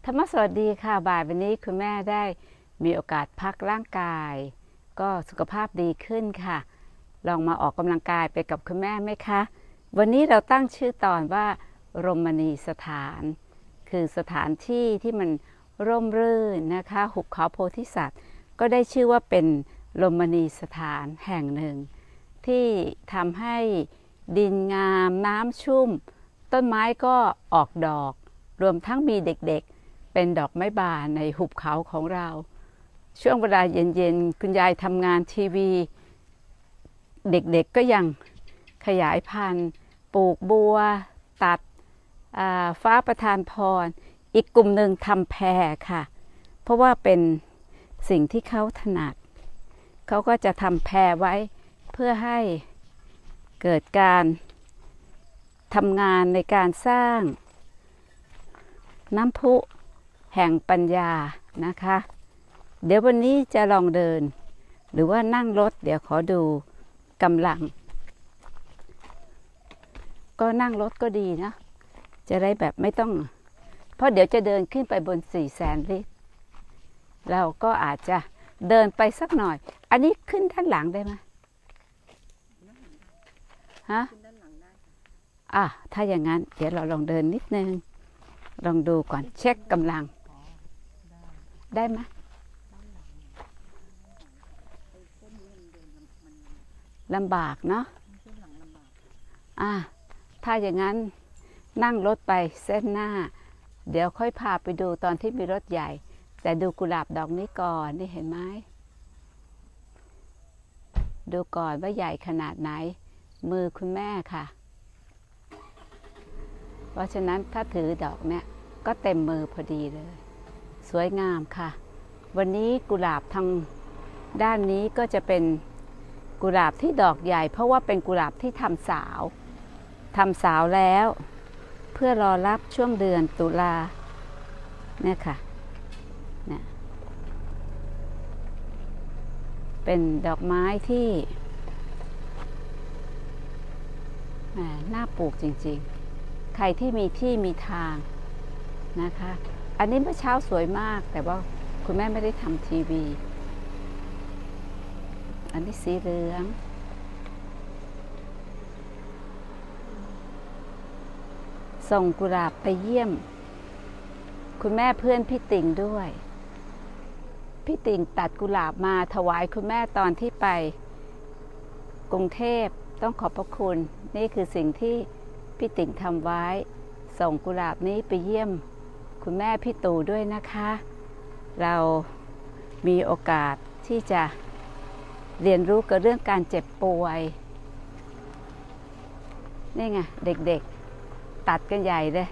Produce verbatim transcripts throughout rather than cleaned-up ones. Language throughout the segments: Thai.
ธรรมสวัสดีค่ะบ่ายวันนี้คุณแม่ได้มีโอกาสพักร่างกายก็สุขภาพดีขึ้นค่ะลองมาออกกำลังกายไปกับคุณแม่ไหมคะวันนี้เราตั้งชื่อตอนว่ารมณีสถานคือสถานที่ที่มันร่มรื่นนะคะหุบเขาโพธิสัตว์ก็ได้ชื่อว่าเป็นรมณีสถานแห่งหนึ่งที่ทำให้ดินงามน้ำชุ่มต้นไม้ก็ออกดอกรวมทั้งมีเด็กๆเป็นดอกไม้บานในหุบเขาของเราช่วงเวลาเย็นๆคุณยายทำงานทีวีเด็กๆก็ยังขยายพันธุ์ปลูกบัวตัดฟ้าประทานพรอีกกลุ่มหนึ่งทำแพรค่ะเพราะว่าเป็นสิ่งที่เขาถนัดเขาก็จะทำแพรไว้เพื่อให้เกิดการทำงานในการสร้างน้ำพุแห่งปัญญานะคะเดี๋ยววันนี้จะลองเดินหรือว่านั่งรถเดี๋ยวขอดูกำลังก็นั่งรถก็ดีนะจะได้แบบไม่ต้องเพราะเดี๋ยวจะเดินขึ้นไปบนสี่แสนลิตรเราก็อาจจะเดินไปสักหน่อยอันนี้ขึ้นด้านหลังได้ไหมฮะอ่ะถ้าอย่างนั้นเดี๋ยวเราลองเดินนิดนึงลองดูก่อนเช็คกำลังได้ไหมลำบากเนาะอ่ะถ้าอย่างนั้นนั่งรถไปเส้นหน้าเดี๋ยวค่อยพาไปดูตอนที่มีรถใหญ่แต่ดูกุหลาบดอกนี้ก่อนนี่เห็นไหมดูก่อนว่าใหญ่ขนาดไหนมือคุณแม่ค่ะเพราะฉะนั้นถ้าถือดอกเนี่ยก็เต็มมือพอดีเลยสวยงามค่ะวันนี้กุหลาบทางด้านนี้ก็จะเป็นกุหลาบที่ดอกใหญ่เพราะว่าเป็นกุหลาบที่ทำสาวทำสาวแล้วเพื่อรอรับช่วงเดือนตุลาเนี่ยค่ะเนี่ยเป็นดอกไม้ที่แหมน่าปลูกจริงๆใครที่มีที่มีทางนะคะอันนี้เมื่อเช้าสวยมากแต่ว่าคุณแม่ไม่ได้ทำทีวีอันนี้สีเหลืองส่งกุหลาบไปเยี่ยมคุณแม่เพื่อนพี่ติ่งด้วยพี่ติ่งตัดกุหลาบมาถวายคุณแม่ตอนที่ไปกรุงเทพต้องขอบพระคุณนี่คือสิ่งที่พี่ติ่งทำไว้ส่งกุหลาบนี้ไปเยี่ยมคุณแม่พี่ตู่ด้วยนะคะเรามีโอกาสที่จะเรียนรู้กับเรื่องการเจ็บป่วยนี่ไงเด็กๆตัดกันใหญ่เลย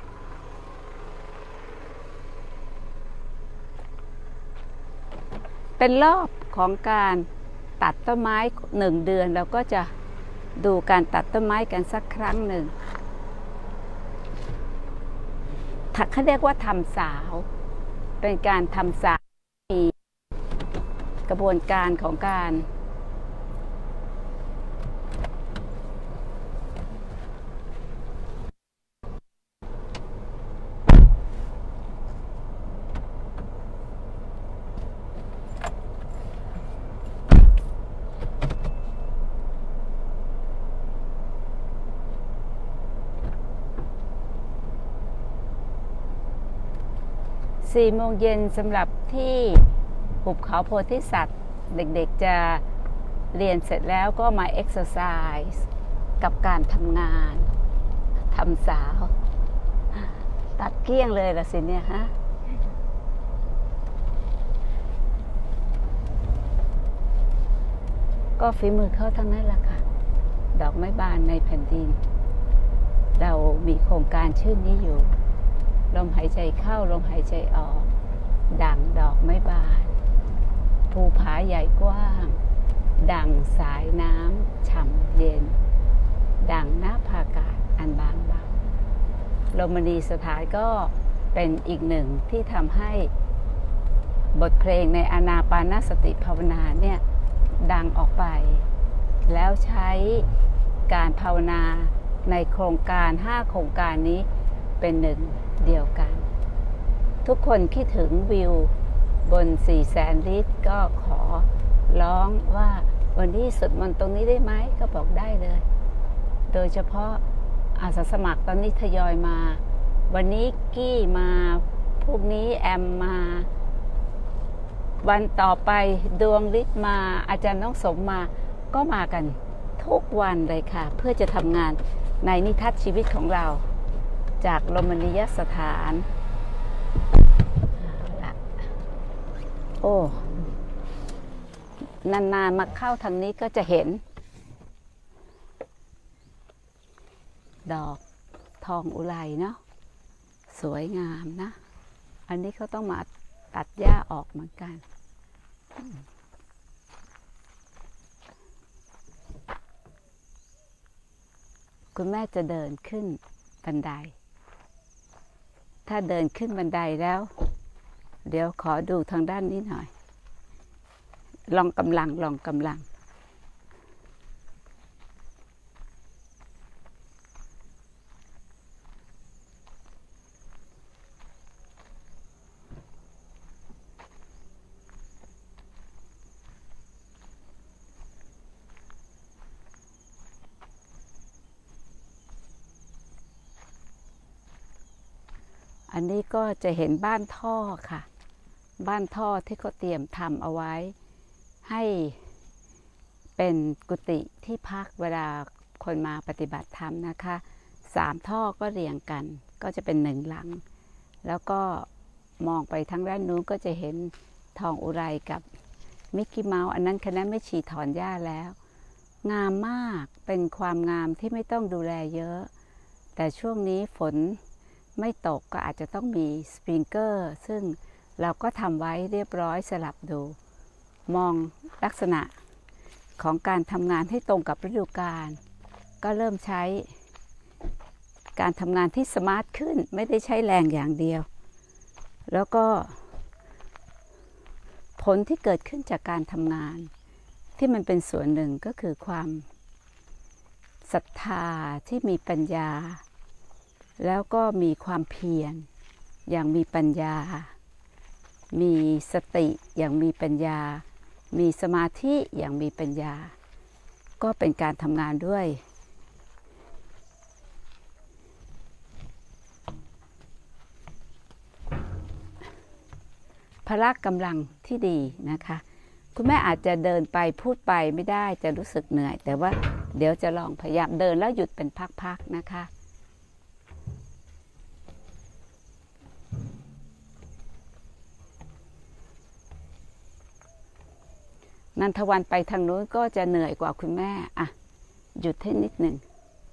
เป็นรอบของการตัดต้นไม้หนึ่งเดือนเราก็จะดูการตัดต้นไม้กันสักครั้งหนึ่งเขาเรียกว่าทำสาวเป็นการทำสาวมีกระบวนการของการสี่โมงเย็นสำหรับที่หุบเขาโพธิสัตว์เด็กๆจะเรียนเสร็จแล้วก็มาเอ็กซ์ไซส์กับการทำงานทำสาวตัดเกลี้ยงเลยละสิเนี่ยฮะก็ฝีมือเขาทั้งนั้นแหละค่ะดอกไม้บานในแผ่นดินเรามีโครงการชื่อนี้อยู่ลมหายใจเข้าลมหายใจออกดั่งดอกไม้บานภูผาใหญ่กว้างดั่งสายน้ำฉ่ำเย็นดั่งหน้าผากาศอันบางเบารมณีสถานก็เป็นอีกหนึ่งที่ทำให้บทเพลงในอานาปานสติภาวนาเนี่ยดังออกไปแล้วใช้การภาวนาในโครงการห้าโครงการนี้เป็นหนึ่งเดียวกันทุกคนคิดถึงวิวบนสี่แสนลิตรก็ขอร้องว่าวันนี้สวดมนต์ตรงนี้ได้ไหมก็บอกได้เลยโดยเฉพาะอาสาสมัครตอนนี้ทยอยมาวันนี้กี้มาพรุ่งนี้แอมมาวันต่อไปดวงฤทธิ์มาอาจารย์น้องสมมาก็มากันทุกวันเลยค่ะเพื่อจะทำงานในนิทัศน์ชีวิตของเราจากโรมานียสถานโอ้นานๆมาเข้าทางนี้ก็จะเห็นดอกทองอุไรเนาะสวยงามนะอันนี้เขาต้องมาตัดหญ้าออกเหมือนกันคุณแม่จะเดินขึ้นบันไดถ้าเดินขึ้นบันไดแล้วเดี๋ยวขอดูทางด้านนี้หน่อยลองกำลังลองกำลังอันนี้ก็จะเห็นบ้านท่อค่ะบ้านท่อที่เขาเตรียมทำเอาไว้ให้เป็นกุฏิที่พักเวลาคนมาปฏิบัติธรรมนะคะสามท่อก็เรียงกันก็จะเป็นหนึ่งหลังแล้วก็มองไปทางด้านนู้นก็จะเห็นทองอุไรกับมิกกี้เมาส์อันนั้นคณะไม่ฉีดถอนหญ้าแล้วงามมากเป็นความงามที่ไม่ต้องดูแลเยอะแต่ช่วงนี้ฝนไม่ตกก็อาจจะต้องมีสปริงเกอร์ซึ่งเราก็ทำไว้เรียบร้อยสลับดูมองลักษณะของการทำงานให้ตรงกับฤดูกาลก็เริ่มใช้การทำงานที่สมาร์ทขึ้นไม่ได้ใช้แรงอย่างเดียวแล้วก็ผลที่เกิดขึ้นจากการทำงานที่มันเป็นส่วนหนึ่งก็คือความศรัทธาที่มีปัญญาแล้วก็มีความเพียรอย่างมีปัญญามีสติอย่างมีปัญญามีสมาธิอย่างมีปัญญาก็เป็นการทำงานด้วยพละกำลังที่ดีนะคะคุณแม่อาจจะเดินไปพูดไปไม่ได้จะรู้สึกเหนื่อยแต่ว่าเดี๋ยวจะลองพยายามเดินแล้วหยุดเป็นพักๆนะคะนันทวันไปทางนู้นก็จะเหนื่อยกว่าคุณแม่อ่ะหยุดให้นิดหนึ่ง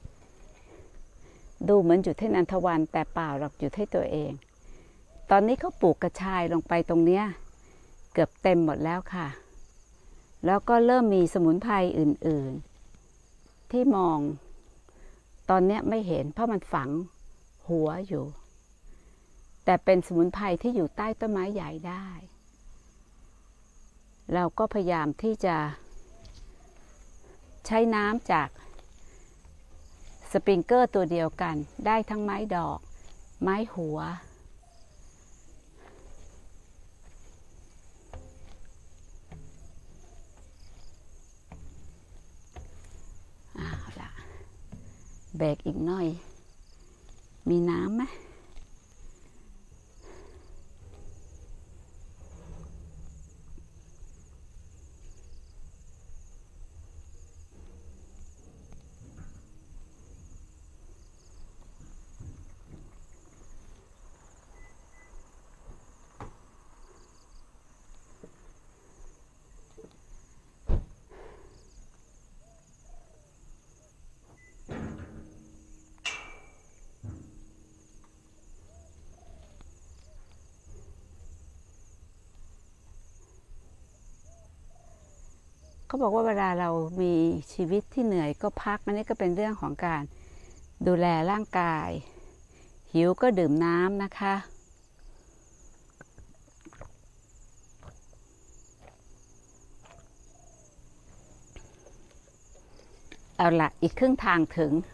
ดูเหมือนหยุดให้นันทวันแต่เปล่าหรอกหยุดให้ตัวเองตอนนี้เขาปลูกกระชายลงไปตรงเนี้ยเกือบเต็มหมดแล้วค่ะแล้วก็เริ่มมีสมุนไพรอื่นๆที่มองตอนเนี้ยไม่เห็นเพราะมันฝังหัวอยู่แต่เป็นสมุนไพรที่อยู่ใต้ต้นไม้ใหญ่ได้เราก็พยายามที่จะใช้น้ำจากสปริงเกอร์ตัวเดียวกันได้ทั้งไม้ดอกไม้หัวเอาล่ะเบรกอีกหน่อยมีน้ำไหมเขาบอกว่าเวลาเรามีชีวิตที่เหนื่อยก็พักอันนี้ก็เป็นเรื่องของการดูแลร่างกายหิวก็ดื่มน้ำนะคะเอาละอีกครึ่งทางถึง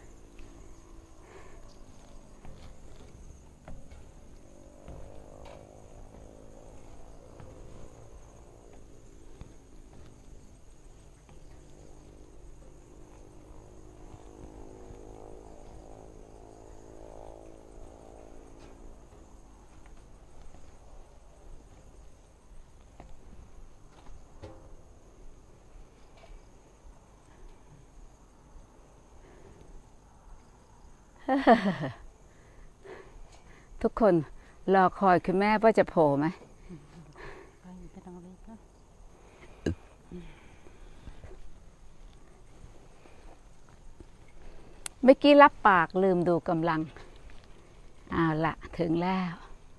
ทุกคนรอคอยคุณแม่ว่าจะโผล่ไหมเมื่อกี้รับปากลืมดูกำลังเอาละถึงแล้ว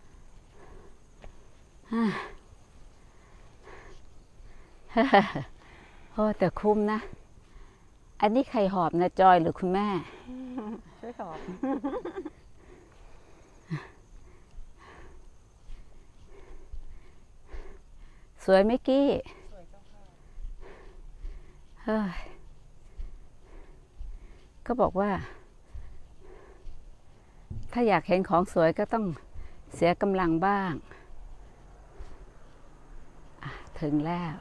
โอ้แต่คุ้มนะอันนี้ใครหอบนะจอยหรือคุณแม่ช่วยหอบสวยไหมกี้สวยจ้าค่ะเฮ้ยก็บอกว่าถ้าอยากเห็นของสวยก็ต้องเสียกำลังบ้างถึงแล้ว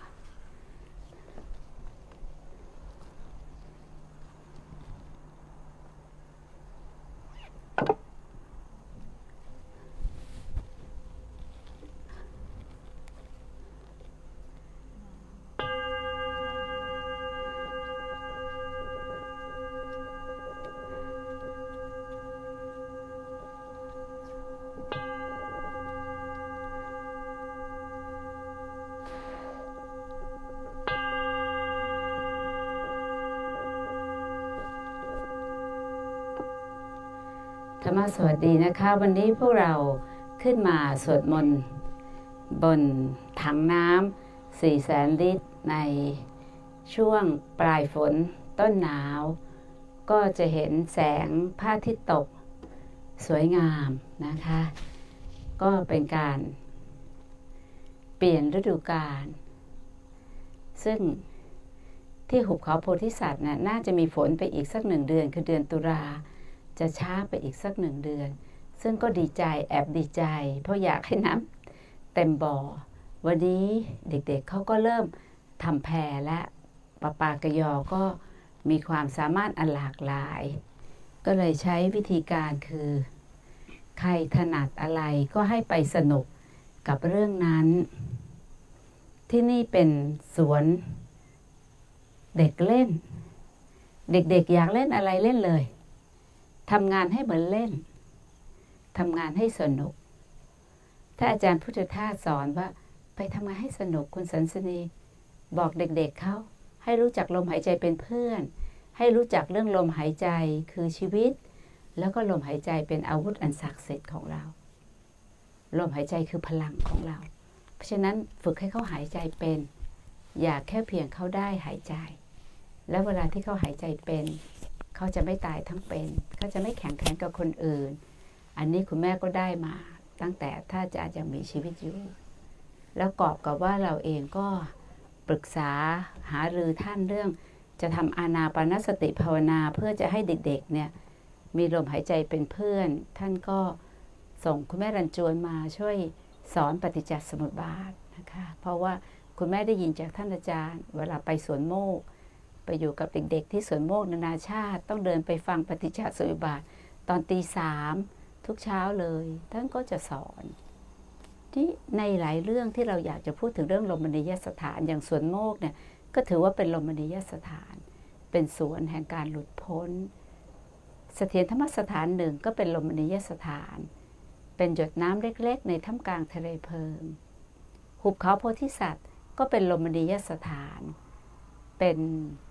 ธรรมะสวัสดีนะคะวันนี้พวกเราขึ้นมาสวดมนต์บนถังน้ำสี่แสนลิตรในช่วงปลายฝนต้นหนาวก็จะเห็นแสงพระอาทิตย์ตกสวยงามนะคะก็เป็นการเปลี่ยนฤดูกาลซึ่งที่หุบเขาโพธิสัตว์น่ะน่าจะมีฝนไปอีกสักหนึ่งเดือนคือเดือนตุลาจะช้าไปอีกสักหนึ่งเดือนซึ่งก็ดีใจแอบดีใจเพราะอยากให้น้ำเต็มบ่อวันนี้เด็กๆ เ, เขาก็เริ่มทำแพและปะปากระยอก็มีความสามารถอันหลากหลายก็เลยใช้วิธีการคือใครถนัดอะไรก็ให้ไปสนุกกับเรื่องนั้นที่นี่เป็นสวนเด็กเล่นเด็กๆ อยากเล่นอะไรเล่นเลยทำงานให้เหมือนเล่นทำงานให้สนุกถ้าอาจารย์พุทธทาสสอนว่าไปทำงานให้สนุกคุณสันสนีบอกเด็กๆ เเขาให้รู้จักลมหายใจเป็นเพื่อนให้รู้จักเรื่องลมหายใจคือชีวิตแล้วก็ลมหายใจเป็นอาวุธอันศักดิ์สิทธิ์ของเราลมหายใจคือพลังของเราเพราะฉะนั้นฝึกให้เขาหายใจเป็นอย่าแค่เพียงเขาได้หายใจแล้วเวลาที่เขาหายใจเป็นเขาจะไม่ตายทั้งเป็นเขาจะไม่แข่งขันกับคนอื่นอันนี้คุณแม่ก็ได้มาตั้งแต่ถ้าจะยังมีชีวิตอยู่แล้วกอบกับว่าเราเองก็ปรึกษาหารือท่านเรื่องจะทำอานาปานสติภาวนาเพื่อจะให้เด็กๆเนี่ยมีลมหายใจเป็นเพื่อนท่านก็ส่งคุณแม่รันจวนมาช่วยสอนปฏิจจสมุปบาทนะคะเพราะว่าคุณแม่ได้ยินจากท่านอาจารย์เวลาไปสวนโมกไปอยู่กับเด็กๆที่สวนโมกนานาชาติต้องเดินไปฟังปฏิจจสมุปบาทตอนตีสามทุกเช้าเลยท่านก็จะสอนที่ในหลายเรื่องที่เราอยากจะพูดถึงเรื่องลมณียสถานอย่างสวนโมกเนี่ยก็ถือว่าเป็นลมณียสถานเป็นสวนแห่งการหลุดพ้นเสถียรธรรมสถานหนึ่งก็เป็นลมณียสถานเป็นหยดน้ำเล็กๆในท่ามกลางทะเลเพลิงหุบเขาโพธิสัตว์ก็เป็นลมณียสถานเป็น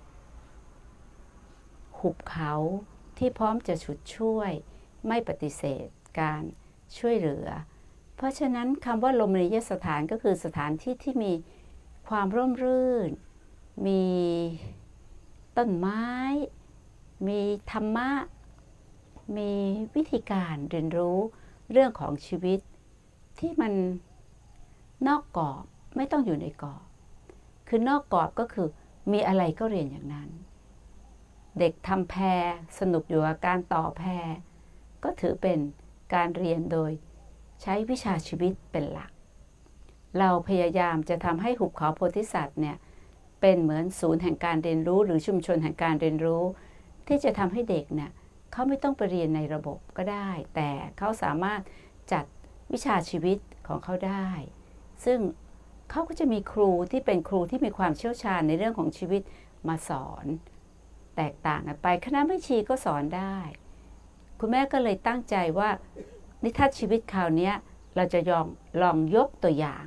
หุบเขาที่พร้อมจะฉุดช่วยไม่ปฏิเสธการช่วยเหลือเพราะฉะนั้นคำว่าลมณียสถานก็คือสถานที่ที่มีความร่มรื่นมีต้นไม้มีธรรมะมีวิธีการเรียนรู้เรื่องของชีวิตที่มันนอกกรอบไม่ต้องอยู่ในกรอบคือนอกกรอบก็คือมีอะไรก็เรียนอย่างนั้นเด็กทำแพรสนุกอยู่กับการต่อแพรก็ถือเป็นการเรียนโดยใช้วิชาชีวิตเป็นหลักเราพยายามจะทำให้หุบเขาโพธิสัตว์เนี่ยเป็นเหมือนศูนย์แห่งการเรียนรู้หรือชุมชนแห่งการเรียนรู้ที่จะทำให้เด็กเนี่ยเขาไม่ต้องไปเรียนในระบบก็ได้แต่เขาสามารถจัดวิชาชีวิตของเขาได้ซึ่งเขาก็จะมีครูที่เป็นครูที่มีความเชี่ยวชาญในเรื่องของชีวิตมาสอนแตกต่างกันไปคณะแม่ชีก็สอนได้คุณแม่ก็เลยตั้งใจว่านิทานชีวิตคราวนี้เราจะยองลองยกตัวอย่าง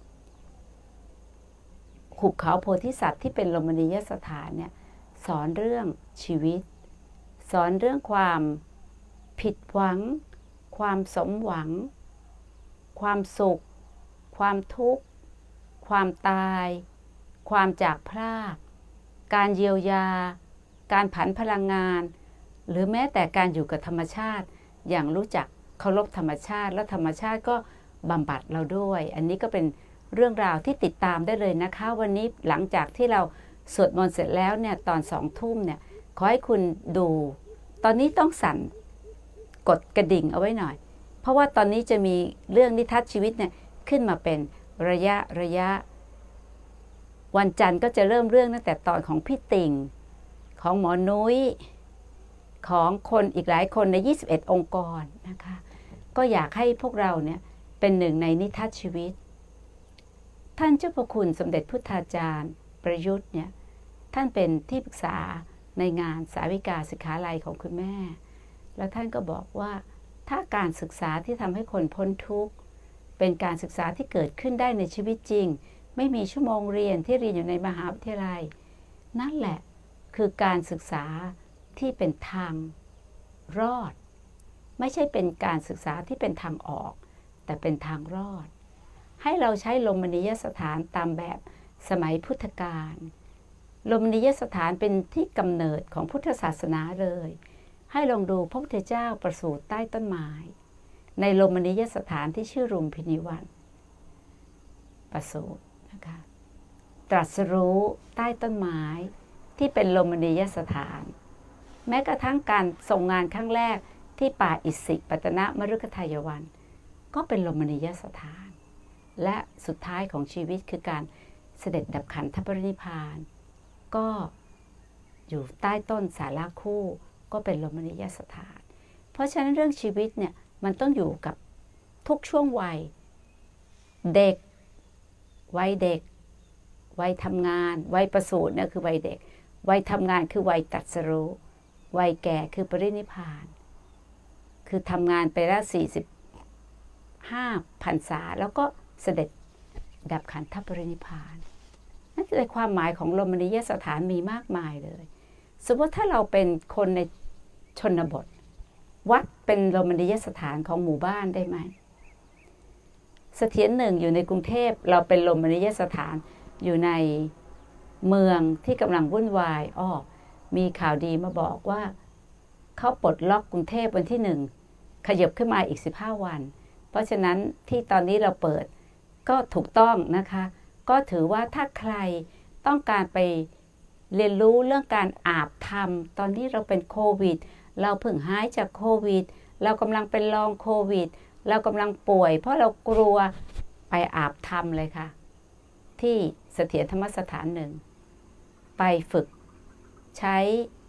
หุบเขาโพธิสัตว์ที่เป็นรมณียสถานเนี่ยสอนเรื่องชีวิตสอนเรื่องความผิดหวังความสมหวังความสุขความทุกข์ความตายความจากพรากการเยียวยาการผันพลังงานหรือแม้แต่การอยู่กับธรรมชาติอย่างรู้จักเคารพธรรมชาติและธรรมชาติก็บำบัดเราด้วยอันนี้ก็เป็นเรื่องราวที่ติดตามได้เลยนะคะวันนี้หลังจากที่เราสวดมนต์เสร็จแล้วเนี่ยตอนสองทุ่มเนี่ยขอให้คุณดูตอนนี้ต้องสั่นกดกระดิ่งเอาไว้หน่อยเพราะว่าตอนนี้จะมีเรื่องนิทานชีวิตเนี่ยขึ้นมาเป็นระยะระยะวันจันทร์ก็จะเริ่มเรื่องตั้งแต่ตอนของพี่ติ่งของหมอนุ้ยของคนอีกหลายคนในยี่สิบเอ็ดองค์กรนะคะก็อยากให้พวกเราเนี่ยเป็นหนึ่งในนิทานชีวิตท่านเจ้าพระคุณสมเด็จพุทธาจารย์ประยุทธ์เนี่ยท่านเป็นที่ปรึกษาในงานสาวิกาสิกขาลัยของคุณแม่แล้วท่านก็บอกว่าถ้าการศึกษาที่ทำให้คนพ้นทุกข์เป็นการศึกษาที่เกิดขึ้นได้ในชีวิตจริงไม่มีชั่วโมงเรียนที่เรียนอยู่ในมหาวิทยาลัยนั่นแหละคือการศึกษาที่เป็นทางรอดไม่ใช่เป็นการศึกษาที่เป็นทางออกแต่เป็นทางรอดให้เราใช้รมณียสถานตามแบบสมัยพุทธกาลรมณียสถานเป็นที่กำเนิดของพุทธศาสนาเลยให้ลองดูพระพุทธเจ้าประสูติใต้ต้นไม้ในรมณียสถานที่ชื่อรุมพินีวันประสูตินะคะตรัสรู้ใต้ต้นไม้ที่เป็นรมณียสถานแม้กระทั่งการส่งงานครั้งแรกที่ป่าอิสิปตนมฤคทายวันก็เป็นรมณียสถานและสุดท้ายของชีวิตคือการเสด็จดับขันธปรินิพพานก็อยู่ใต้ต้นสาราคู่ก็เป็นรมณียสถานเพราะฉะนั้นเรื่องชีวิตเนี่ยมันต้องอยู่กับทุกช่วงวัยเด็กวัยเด็กวัยทำงานวัยประสูติเนี่ยคือวัยเด็กวัยทำงานคือวัยตรัสรู้วัยแก่คือปรินิพพานคือทำงานไปแล้วสี่สิบห้าพรรษาแล้วก็เสด็จดับขันธปรินิพพานนั่นคือความหมายของรมณียสถานมีมากมายเลยสมมติถ้าเราเป็นคนในชนบทวัดเป็นรมณียสถานของหมู่บ้านได้ไหมเสถียรหนึ่งอยู่ในกรุงเทพเราเป็นรมณียสถานอยู่ในเมืองที่กำลังวุ่นวายอ้อมีข่าวดีมาบอกว่าเขาปลดล็อกกรุงเทพวันที่หนึ่งขยับขึ้นมาอีกสิบห้าวันเพราะฉะนั้นที่ตอนนี้เราเปิดก็ถูกต้องนะคะก็ถือว่าถ้าใครต้องการไปเรียนรู้เรื่องการอาบธรรมตอนนี้เราเป็นโควิดเราเพิ่งหายจากโควิดเรากำลังเป็นลองโควิดเรากำลังป่วยเพราะเรากลัวไปอาบธรรมเลยค่ะที่เสถียรธรรมสถานหนึ่งไปฝึกใช้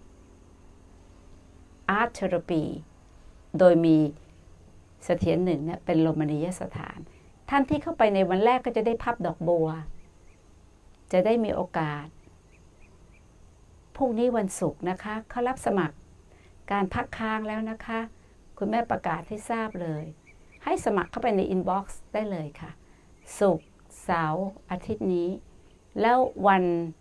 อาร์ตเทอราปีโดยมีเสถียรหนึ่งเนี่ยเป็นรมณียสถานท่านที่เข้าไปในวันแรกก็จะได้พับดอกบัวจะได้มีโอกาสพรุ่งนี้วันศุกร์นะคะเขารับสมัครการพักค้างแล้วนะคะคุณแม่ประกาศให้ทราบเลยให้สมัครเข้าไปในอินบ็อกซ์ได้เลยค่ะศุกร์เสาร์อาทิตย์นี้แล้ววัน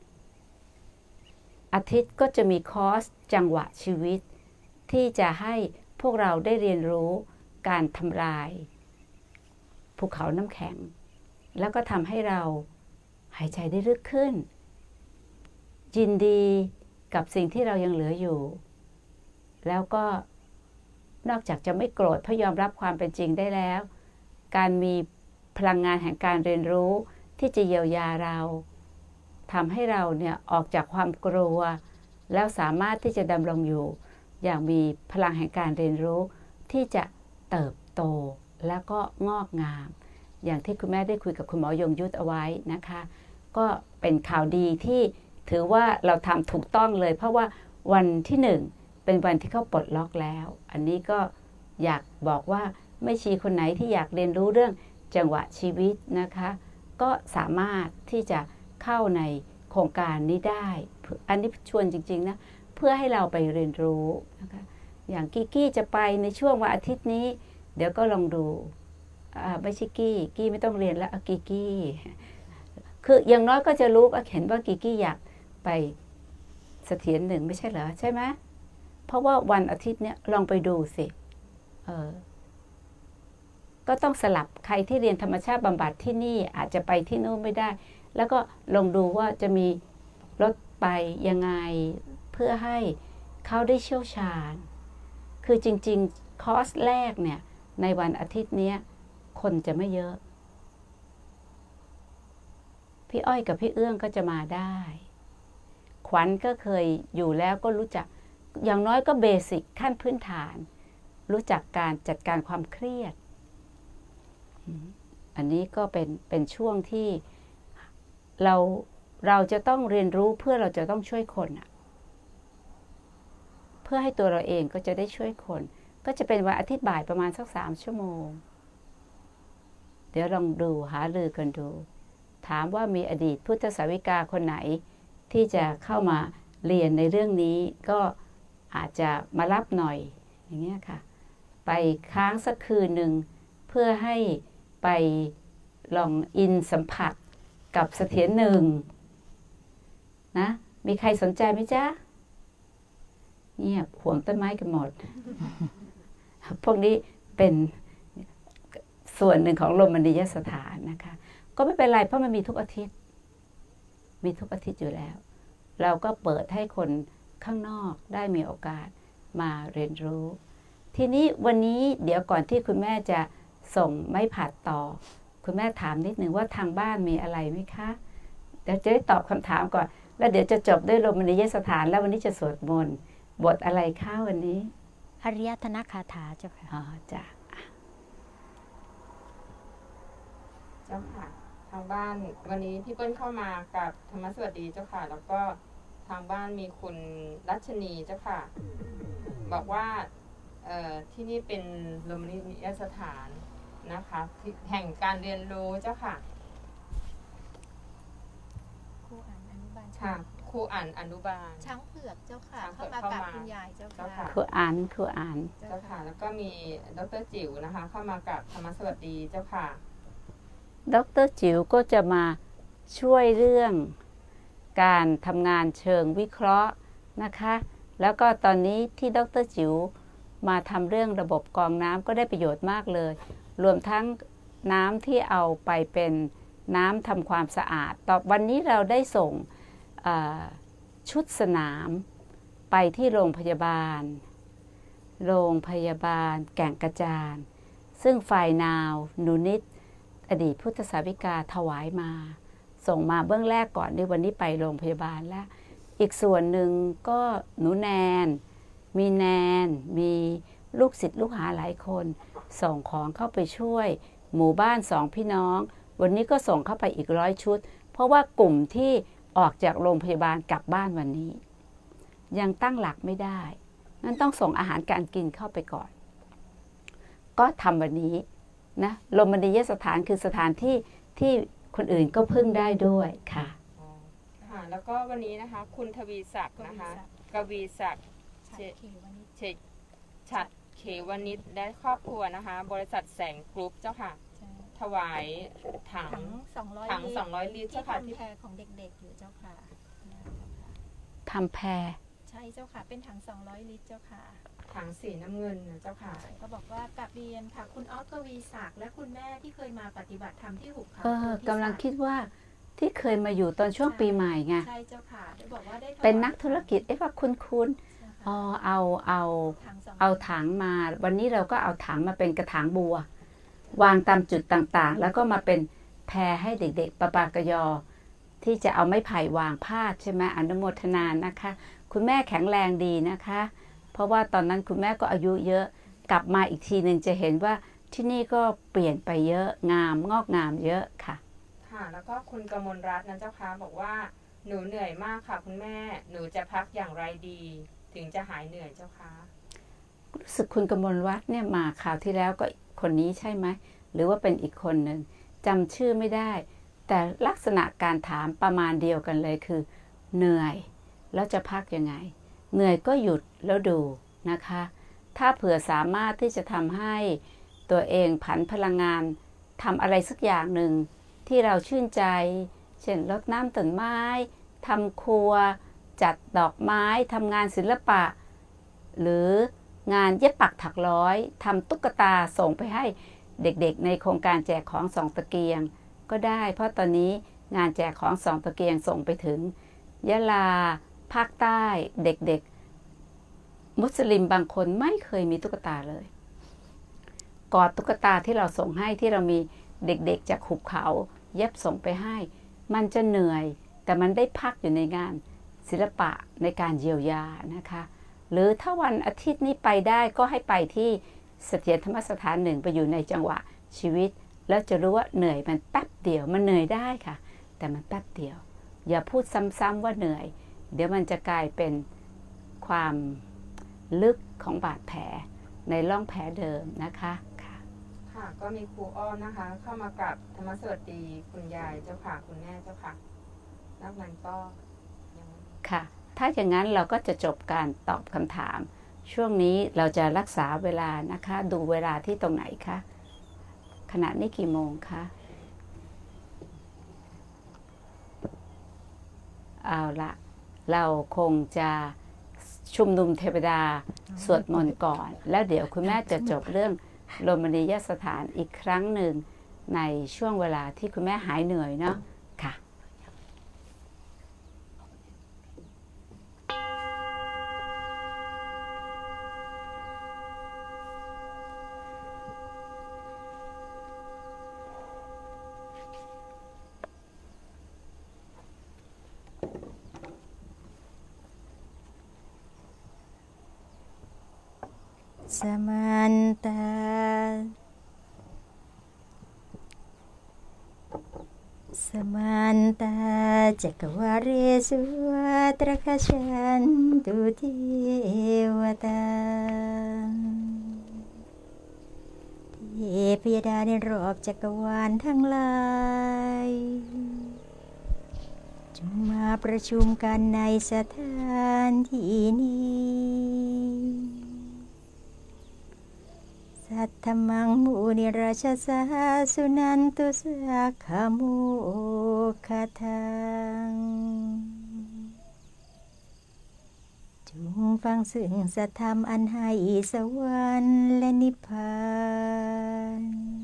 อาทิตย์ก็จะมีคอร์สจังหวะชีวิตที่จะให้พวกเราได้เรียนรู้การทำลายภูเขาน้ำแข็งแล้วก็ทำให้เราหายใจได้ลึกขึ้นยินดีกับสิ่งที่เรายังเหลืออยู่แล้วก็นอกจากจะไม่โกรธเพราะยอมรับความเป็นจริงได้แล้วการมีพลังงานแห่งการเรียนรู้ที่จะเยียวยาเราทำให้เราเนี่ยออกจากความกลัวแล้วสามารถที่จะดำรงอยู่อย่างมีพลังแห่งการเรียนรู้ที่จะเติบโตแล้วก็งอกงามอย่างที่คุณแม่ได้คุยกับคุณหมอยงยุทธเอาไว้นะคะก็เป็นข่าวดีที่ถือว่าเราทำถูกต้องเลยเพราะว่าวันที่หนึ่งเป็นวันที่เขาปลดล็อกแล้วอันนี้ก็อยากบอกว่าไม่ชีคนไหนที่อยากเรียนรู้เรื่องจังหวะชีวิตนะคะก็สามารถที่จะเข้าในโครงการนี้ได้อันนี้ชวนจริงๆนะเพื่อให้เราไปเรียนรู้นะคะอย่างกี้กี้จะไปในช่วงวันอาทิตย์นี้ เดี๋ยวก็ลองดูอ่าไม่ใช่กี้กี้ไม่ต้องเรียนแล้วเอากี้กี้คืออย่างน้อยก็จะรู้ก็เห็นว่ากี้กี้อยากไปเสถียรหนึ่งไม่ใช่เหรอใช่ไหมเพราะว่าวันอาทิตย์เนี้ยลองไปดูสิเออก็ต้องสลับใครที่เรียนธรรมชาติบำบัดที่นี่อาจจะไปที่นู่นไม่ได้ แล้วก็ลองดูว่าจะมีรถไปยังไงเพื่อให้เขาได้เชี่ยวชาญคือจริงๆคอร์สแรกเนี่ยในวันอาทิตย์นี้คนจะไม่เยอะพี่อ้อยกับพี่เอื้องก็จะมาได้ขวัญก็เคยอยู่แล้วก็รู้จักอย่างน้อยก็เบสิกขั้นพื้นฐานรู้จักการจัดการความเครียดอันนี้ก็เป็นเป็นช่วงที่เราเราจะต้องเรียนรู้เพื่อเราจะต้องช่วยคนอะเพื่อให้ตัวเราเองก็จะได้ช่วยคนก็จะเป็นวันอาทิตย์บ่ายประมาณสักสามชั่วโมงเดี๋ยวลองดูหารือกันดูถามว่ามีอดีตพุทธสาวิกาคนไหนที่จะเข้ามาเรียนในเรื่องนี้ก็อาจจะมารับหน่อยอย่างเงี้ยค่ะไปค้างสักคืนหนึ่งเพื่อให้ไปลองอินสัมผัสกับเสถียรหนึ่งนะมีใครสนใจไหมจ๊ะเงียบห่วงต้นไม้กันหมด พวกนี้เป็นส่วนหนึ่งของโรมานียสถานนะคะก็ไม่เป็นไรเพราะมันมีทุกอาทิตย์มีทุกอาทิตย์อยู่แล้วเราก็เปิดให้คนข้างนอกได้มีโอกาสมาเรียนรู้ทีนี้วันนี้เดี๋ยวก่อนที่คุณแม่จะส่งไม้ผัดต่อคุณแม่ถามนิดหนึ่งว่าทางบ้านมีอะไรไหมคะเดี๋ยวจะได้ตอบคำถามก่อนแล้วเดี๋ยวจะจบด้วยโรมานียสถานแล้ววันนี้จะสวดมนต์บทอะไรคะวันนี้อริยธนคาถาเจ้าค่ะอ๋อจ้ะเจ้าค่ะทางบ้านวันนี้พี่เปิ้ลเข้ามากับธรรมสวัสดีเจ้าค่ะแล้วก็ทางบ้านมีคุณรัชนีเจ้าค่ะบอกว่าเอ่อที่นี่เป็นโรมานียสถานนะคะแห่งการเรียนรู้เจ้าค่ะครูอ่านอนุบาลค่ะครูอ่านอนุบาลช้างเผือกเจ้าค่ะเข้ามากับคุณยายเจ้าค่ะครูอ่านครูอ่านเจ้าค่ะแล้วก็มีดร.จิ๋วนะคะเข้ามากับธรรมสวัสดีเจ้าค่ะดร.จิ๋วก็จะมาช่วยเรื่องการทำงานเชิงวิเคราะห์นะคะแล้วก็ตอนนี้ที่ดร.จิ๋วมาทำเรื่องระบบกรองน้ำก็ได้ประโยชน์มากเลยรวมทั้งน้ำที่เอาไปเป็นน้ำทำความสะอาดต่อวันนี้เราได้ส่งชุดสนามไปที่โรงพยาบาลโรงพยาบาลแก่งกระจานซึ่งฝ่ายนาวหนูนิดอดีตพุทธสาวิกาถวายมาส่งมาเบื้องแรกก่อนในวันนี้ไปโรงพยาบาลแล้วอีกส่วนหนึ่งก็หนูแนนมีแนนมีลูกศิษย์ลูกหาหลายคนส่งของเข้าไปช่วยหมู่บ้านสองพี่น้องวันนี้ก็ส่งเข้าไปอีกร้อยชุดเพราะว่ากลุ่มที่ออกจากโรงพยาบาลกลับบ้านวันนี้ยังตั้งหลักไม่ได้งั้นต้องส่งอาหารการกินเข้าไปก่อนก็ทำวันนี้นะโรมานียสถานคือสถานที่ที่คนอื่นก็พึ่งได้ด้วยค่ะค่ะแล้วก็วันนี้นะคะคุณทวีศักดิ์นะคะกวีศักดิ์เฉดฉัดเขวนิชและครอบครัวนะคะบริษัทแสงกรุ๊ปเจ้าค่ะถวายถังถังสองร้อยลิตรเจ้าค่ะที่แพรของเด็กๆอยู่เจ้าค่ะทำแพรใช่เจ้าค่ะเป็นถังสองร้อยลิตรเจ้าค่ะถังสีน้ำเงินนะเจ้าค่ะก็บอกว่ากลับเรียนค่ะคุณออสกวีศักดิ์และคุณแม่ที่เคยมาปฏิบัติธรรมที่หุบเขาเออกำลังคิดว่าที่เคยมาอยู่ตอนช่วงปีใหม่ไงใช่เจ้าค่ะได้บอกว่าได้เป็นนักธุรกิจเอ๊ะว่าคุณคุณอ๋อเอาเอาเอาถังมาวันนี้เราก็เอาถังมาเป็นกระถางบัววางตามจุดต่างๆแล้วก็มาเป็นแพรให้เด็กๆปะปากยอที่จะเอาไม้ไผ่วางพาดใช่ไหมอนุโมทนานะคะคุณแม่แข็งแรงดีนะคะเพราะว่าตอนนั้นคุณแม่ก็อายุเยอะกลับมาอีกทีหนึ่งจะเห็นว่าที่นี่ก็เปลี่ยนไปเยอะงามงอกงามเยอะค่ะค่ะแล้วก็คุณกมลรัตน์นะเจ้าค่ะบอกว่าหนูเหนื่อยมากค่ะคุณแม่หนูจะพักอย่างไรดีถึงจะหายเหนื่อยเจ้าค่ะรู้สึกคุณกมลรัตน์เนี่ยมาคราวที่แล้วก็คนนี้ใช่ไหมหรือว่าเป็นอีกคนหนึ่งจำชื่อไม่ได้แต่ลักษณะการถามประมาณเดียวกันเลยคือเหนื่อยแล้วจะพักยังไงเหนื่อยก็หยุดแล้วดูนะคะถ้าเผื่อสามารถที่จะทำให้ตัวเองผันพลังงานทำอะไรสักอย่างหนึ่งที่เราชื่นใจเช่นรดน้ำต้นไม้ทำครัวจัดดอกไม้ทำงานศิลปะหรืองานเย็บปักถักร้อยทำตุ๊กตาส่งไปให้เด็กๆในโครงการแจกของสองตะเกียงก็ได้เพราะตอนนี้งานแจกของสองตะเกียงส่งไปถึงยะลาภาคใต้เด็กๆมุสลิมบางคนไม่เคยมีตุ๊กตาเลยกอดตุ๊กตาที่เราส่งให้ที่เรามีเด็กๆจากหุบเขาเย็บส่งไปให้มันจะเหนื่อยแต่มันได้พักอยู่ในงานศิลปะในการเยียวยานะคะหรือถ้าวันอาทิตย์นี้ไปได้ก็ให้ไปที่เสถียรธรรมสถานหนึ่งไปอยู่ในจังหวะชีวิตแล้วจะรู้ว่าเหนื่อยมันแป๊บเดียวมันเหนื่อยได้ค่ะแต่มันแป๊บเดียวอย่าพูดซ้ำๆว่าเหนื่อยเดี๋ยวมันจะกลายเป็นความลึกของบาดแผลในร่องแผลเดิมนะคะค่ะค่ะก็มีครูอ้อมนะคะเข้ามากับธรรมสวัสดีคุณยายเจ้าค่ะคุณแม่เจ้าค่ะนอกนั้นก็ยังค่ะถ้าอย่างนั้นเราก็จะจบการตอบคำถามช่วงนี้เราจะรักษาเวลานะคะดูเวลาที่ตรงไหนคะขณะนี้กี่โมงคะเอาละเราคงจะชุมนุมเทวดาสวดมนต์ก่อนแล้วเดี๋ยวคุณแม่จะจบเรื่องโรมานียสถานอีกครั้งหนึ่งในช่วงเวลาที่คุณแม่หายเหนื่อยเนาะค่ะสมันตาสมันตาจักวาเรสุตรคชันตุเทวตาเทพยดาในรอบจักรวาลทั้งหลายจงมาประชุมกันในสถานที่นี้สัทธมังมุนิราชสาสุนันตุสักขโมคทังจงฟังซึ่งสัทธรรมอันให้สวรรค์และนิพพาน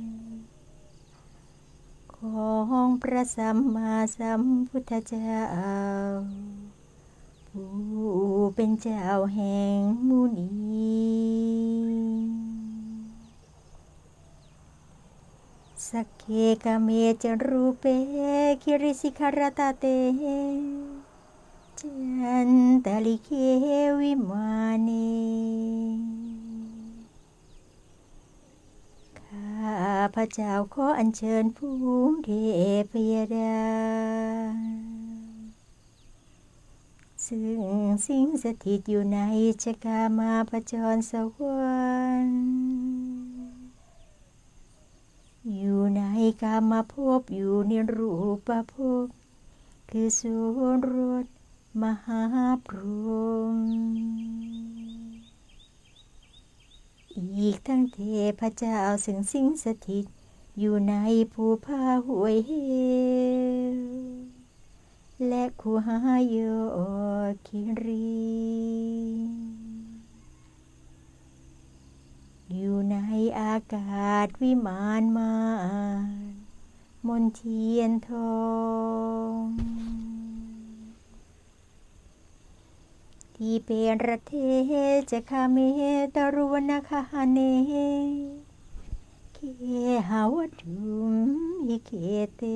ของพระสัมมาสัมพุทธเจ้าผู้เป็นเจ้าแห่งมุนีสักเคกเมจรูเปคิริสิขารตาเตจันตลิเควิมาเนข้าพระเจ้าขออัญเชิญภูมิเทพยดาซึ่งสิงสถิตอยู่ในจักรามาพจรสวรรค์อยู่ในกามภพอยู่ในรูปภพคือสุรสมหาพรหมอีกทั้งเทพเจ้าซึ่งสิงสถิตอยู่ในภูผาห้วยเหวและคูหาโยคิรีอยู่ในอากาศวิมานมารมนเทียนทองที่เป็นระเทจะคาเมตรุวนาคาเนเคหาวัตถุมหิเคเต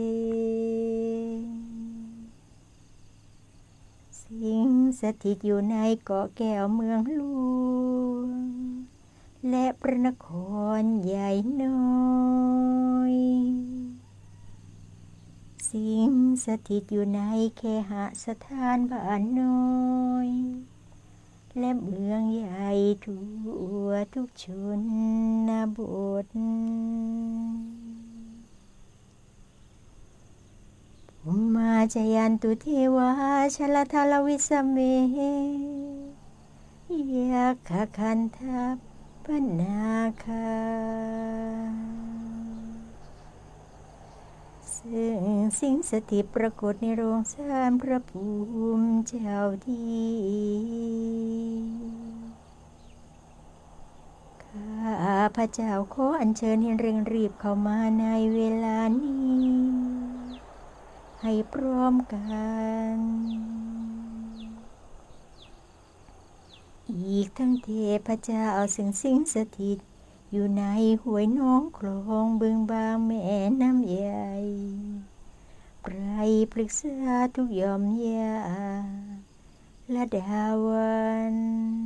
สิงสถิตอยู่ในเกาะแก้วเมืองหลวงและพระนครใหญ่น้อยสิงสถิตอยู่ในเคหสถานบ้านน้อยและเมืองใหญ่ทั่วทุกชนบทภูมาจยันตุเทวาชลทาลวิสเมยักขคันทัพปนาคาซึ่งสิงสถิตปรากฏในโรงศาลพระภูมิเจ้าที่ข้าพระเจ้าขออัญเชิญให้เร่งรีบเข้ามาในเวลานี้ให้พร้อมกันอีกทั้งเทพเจ้าซึ่งสิงสถิตอยู่ในห้วยน้องคลองบึงบางแม่น้ำใหญ่ไพรปรึกษาทุกยอมยาและดาวัน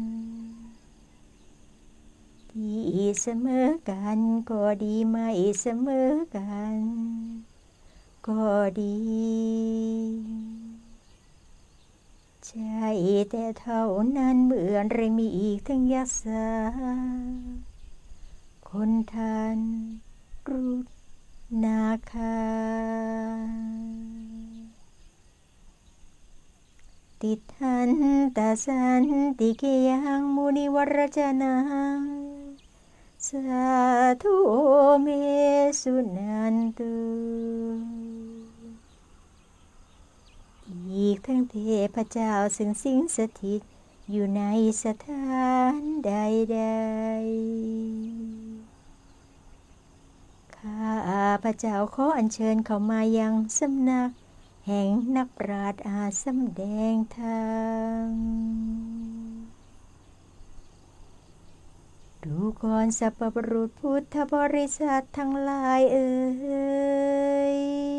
ที่เสมอกันก็ดีไม่เสมอกันก็ดีใช่แต่เท่านั้นเหมือนไรมีอีกทั้งยักษาคนทันรุดนาคาติทันตาสันติเกยังมุนิวรจนาสาธุโอเมสุนันตุอีกทั้งเทพเจ้าซึ่งสิงสถิตอยู่ในสถานใดๆข้าพระเจ้าขออัญเชิญเข้ามายังสำนักแห่งนักปราชญ์อาสำแดงธรรมดูก่อนสัพพบุรุษพุทธบริษัททั้งหลายเอ่ย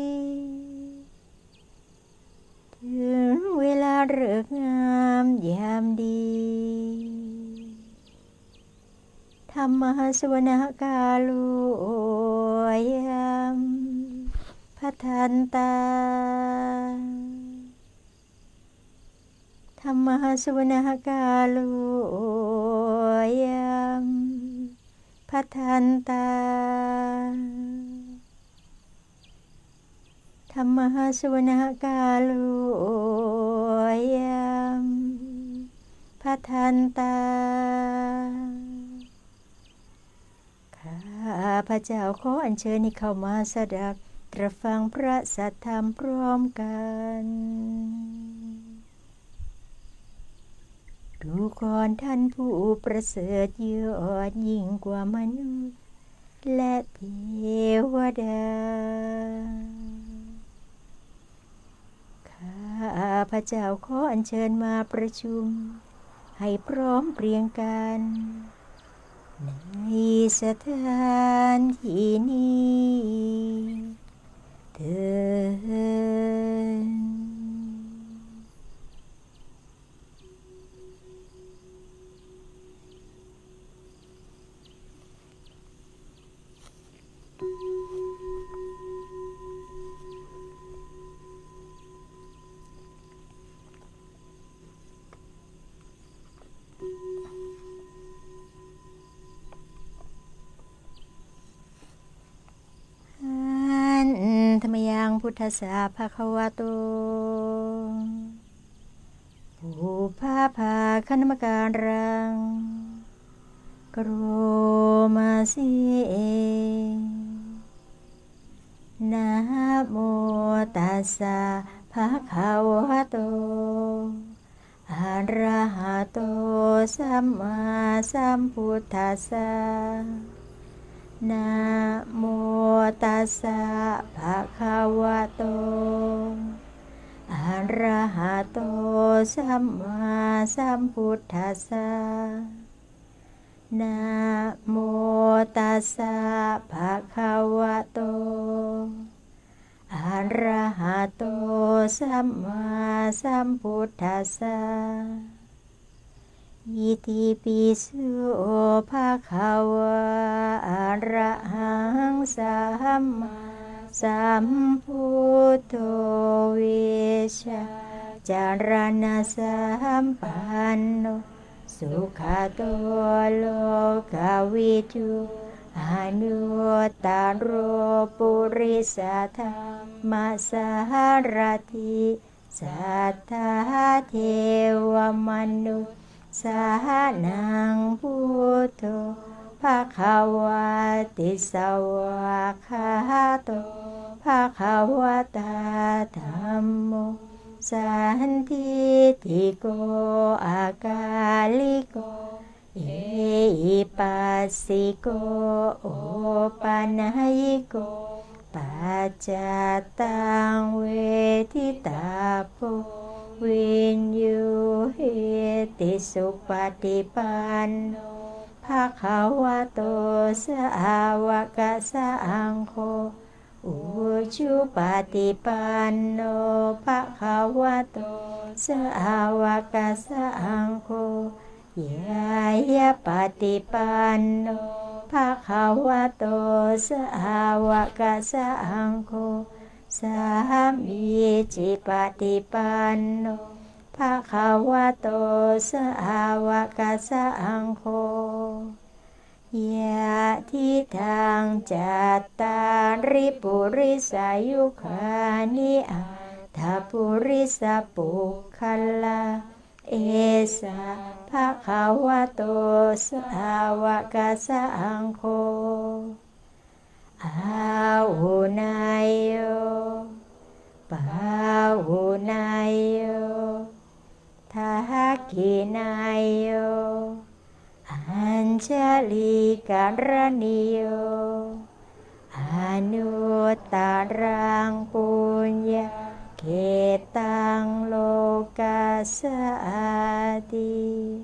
ถึงเวลาฤกษ์งามยามดีธรรมสวนกาโลยามพัทันตาธรรมสวนกาโลยามพัทันตาธรรมสวนกาโลยามพัทันตาข้าพระเจ้าขออัญเชิญให้เข้ามาสดับตรับฟังพระสัทธรรมพร้อมกันดูก่อนท่านผู้ประเสริฐยอดยิ่งกว่ามนุษย์และเทวดาข้าพระเจ้าขออัญเชิญมาประชุมให้พร้อมเพรียงกันในสถานที่นี้เถิดธรรมยังพุทธสาภควโตผู้พาภาคณมการังกโรมาสิเอนะโมตัสสะภะคะวะโตอะระหะโตสัมมาสัมพุทธัสสะนะโมตัสสะภะคะวะโตอะระหะโตสัมมาสัมพุทธัสสะนะโมตัสสะภะคะวะโตอะระหะโตสัมมาสัมพุทธัสสะอิติปิโสภะคะวะอะระหังสัมมาสัมพุทโธเวชะจารณะสัมปันโนสุขโตโลกวิทูอนุตตโรปุริสธรรมสารถิสัทธาเทวมนุษย์สานังพุทโธภะคะวะติสวะคาโตภะคะวะตาธัมโมสันทิติโกอากาลิโกเอหิปัสสิโกโอปานัยโกปัจจตังเวทิตาโพวินยูหิติสุปฏิปันโนภะคะวะโตสาวกสังโฆอุชุปฏิปันโนภะคะวะโตสาวกสังโฆยายะปฏิปันโนภะคะวะโตสาวกสังโฆสามีจิปฏิปันโนภะคะวะโตสาวกสังโฆยะทิทังจัตตาริปุริสายุคานิอัตถปุริสปุคคลาเอสะภะคะวะโตสาวกสังโฆอาหุนายโยปาหุนายโยทักขินายโยอัญชลีการณิโยอนุตตรังปุญญาเขตังโลกัสสติ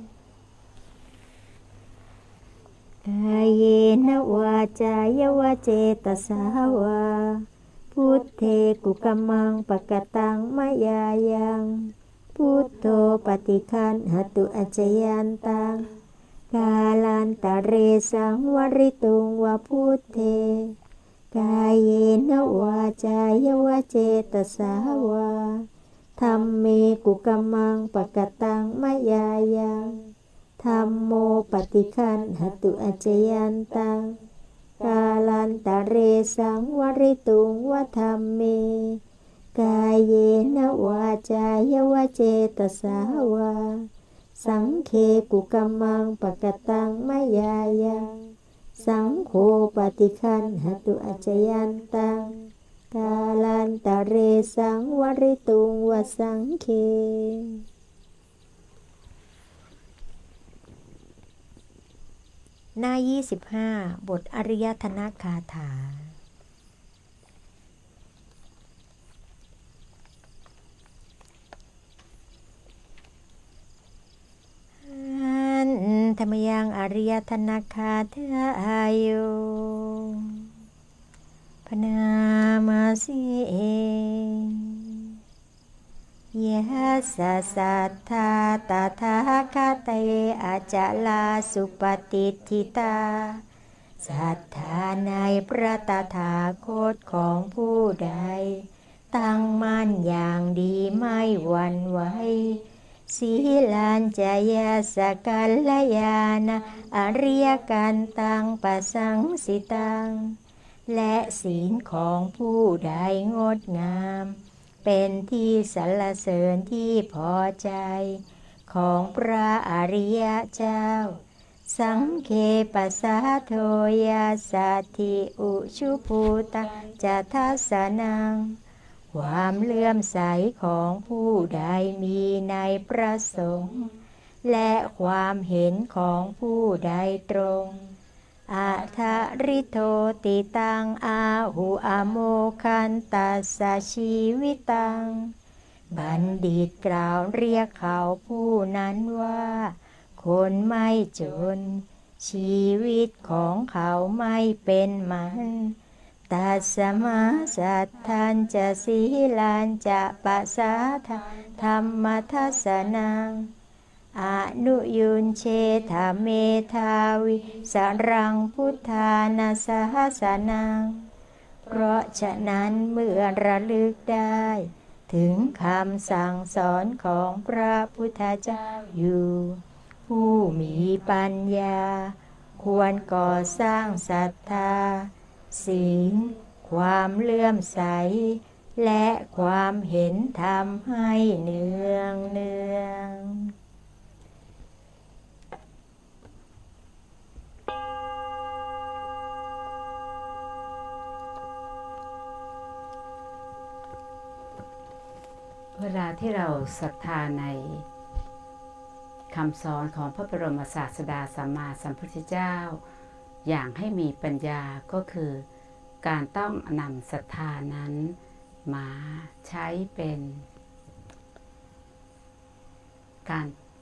กายเยนวาจายวเจตสาวาพุทเทกุกัมมังปะกตังมะยายังพุทโธปฏิคันหตุอัจจยันตังกาลันตะเรสังวริตุงวะพุทเทกายเยนวาจายวเจตสาวาธัมเมกุกัมมังปะกตังมะยายังธัมโมปฏิคันหตุอัจจยันตังกาลันตะเรสังวริตุงวะธัมเมกายเยนวาจายวเจตสาวาสังเคกุกัมมังปะกตังมะยายังสังโฆปฏิคันหตุอัจจยันตังกาลันตะเรสังวริตุงวสังเคหน้ายี่สิบห้าบทอริยธนคาถาธรรมยังอริยธนคาถาอายุพนามาสียะสัสสัทธาตถาคตเตอาจลาสุปฏิทิตาศรัทธาในพระตถาคตของผู้ใดตั้งมั่นอย่างดีไม่หวั่นไหวสีลานจายาสกัลลยานะอริยกันตังปะสังสิตังและศีลของผู้ใดงดงามเป็นที่สรรเสริญที่พอใจของพระอริยเจ้าสังเคปัสสะโทยาสัตถิอุชุภูตังจะทัสสนังความเลื่อมใสของผู้ใดมีในพระสงฆ์และความเห็นของผู้ใดตรงอาทะริโทติตังอาหุอโมคันตัสสะชีวิตังบัณฑิตกล่าวเรียกเขาผู้นั้นว่าคนไม่จนชีวิตของเขาไม่เป็นมันตัสมาสัทธันจะสีลานจะปัสสาทะธรรมทัสสนังอนุยุนเชธาเมธาวิสรังพุทธานาสหัสนังเพราะฉะนั้นเมื่อระลึกได้ถึงคำสั่งสอนของพระพุทธเจ้าอยู่ผู้มีปัญญาควรก่อสร้างศรัทธาศีลความเลื่อมใสและความเห็นธรรมให้เนืองเนืองเวลาที่เราศรัทธาในคำสอนของพระบรมศาสดาสัมมาสัมพุทธเจ้าอย่างให้มีปัญญาก็คือการต้องนำศรัทธานั้นมาใช้เป็นการ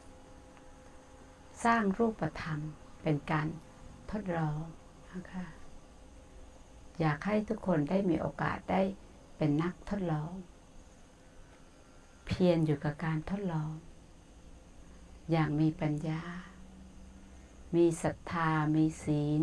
สร้างรูปธรรมเป็นการทดลองนะคะอยากให้ทุกคนได้มีโอกาสได้เป็นนักทดลองเพียรอยู่กับการทดลองอย่างมีปัญญามีศรัทธามีศีล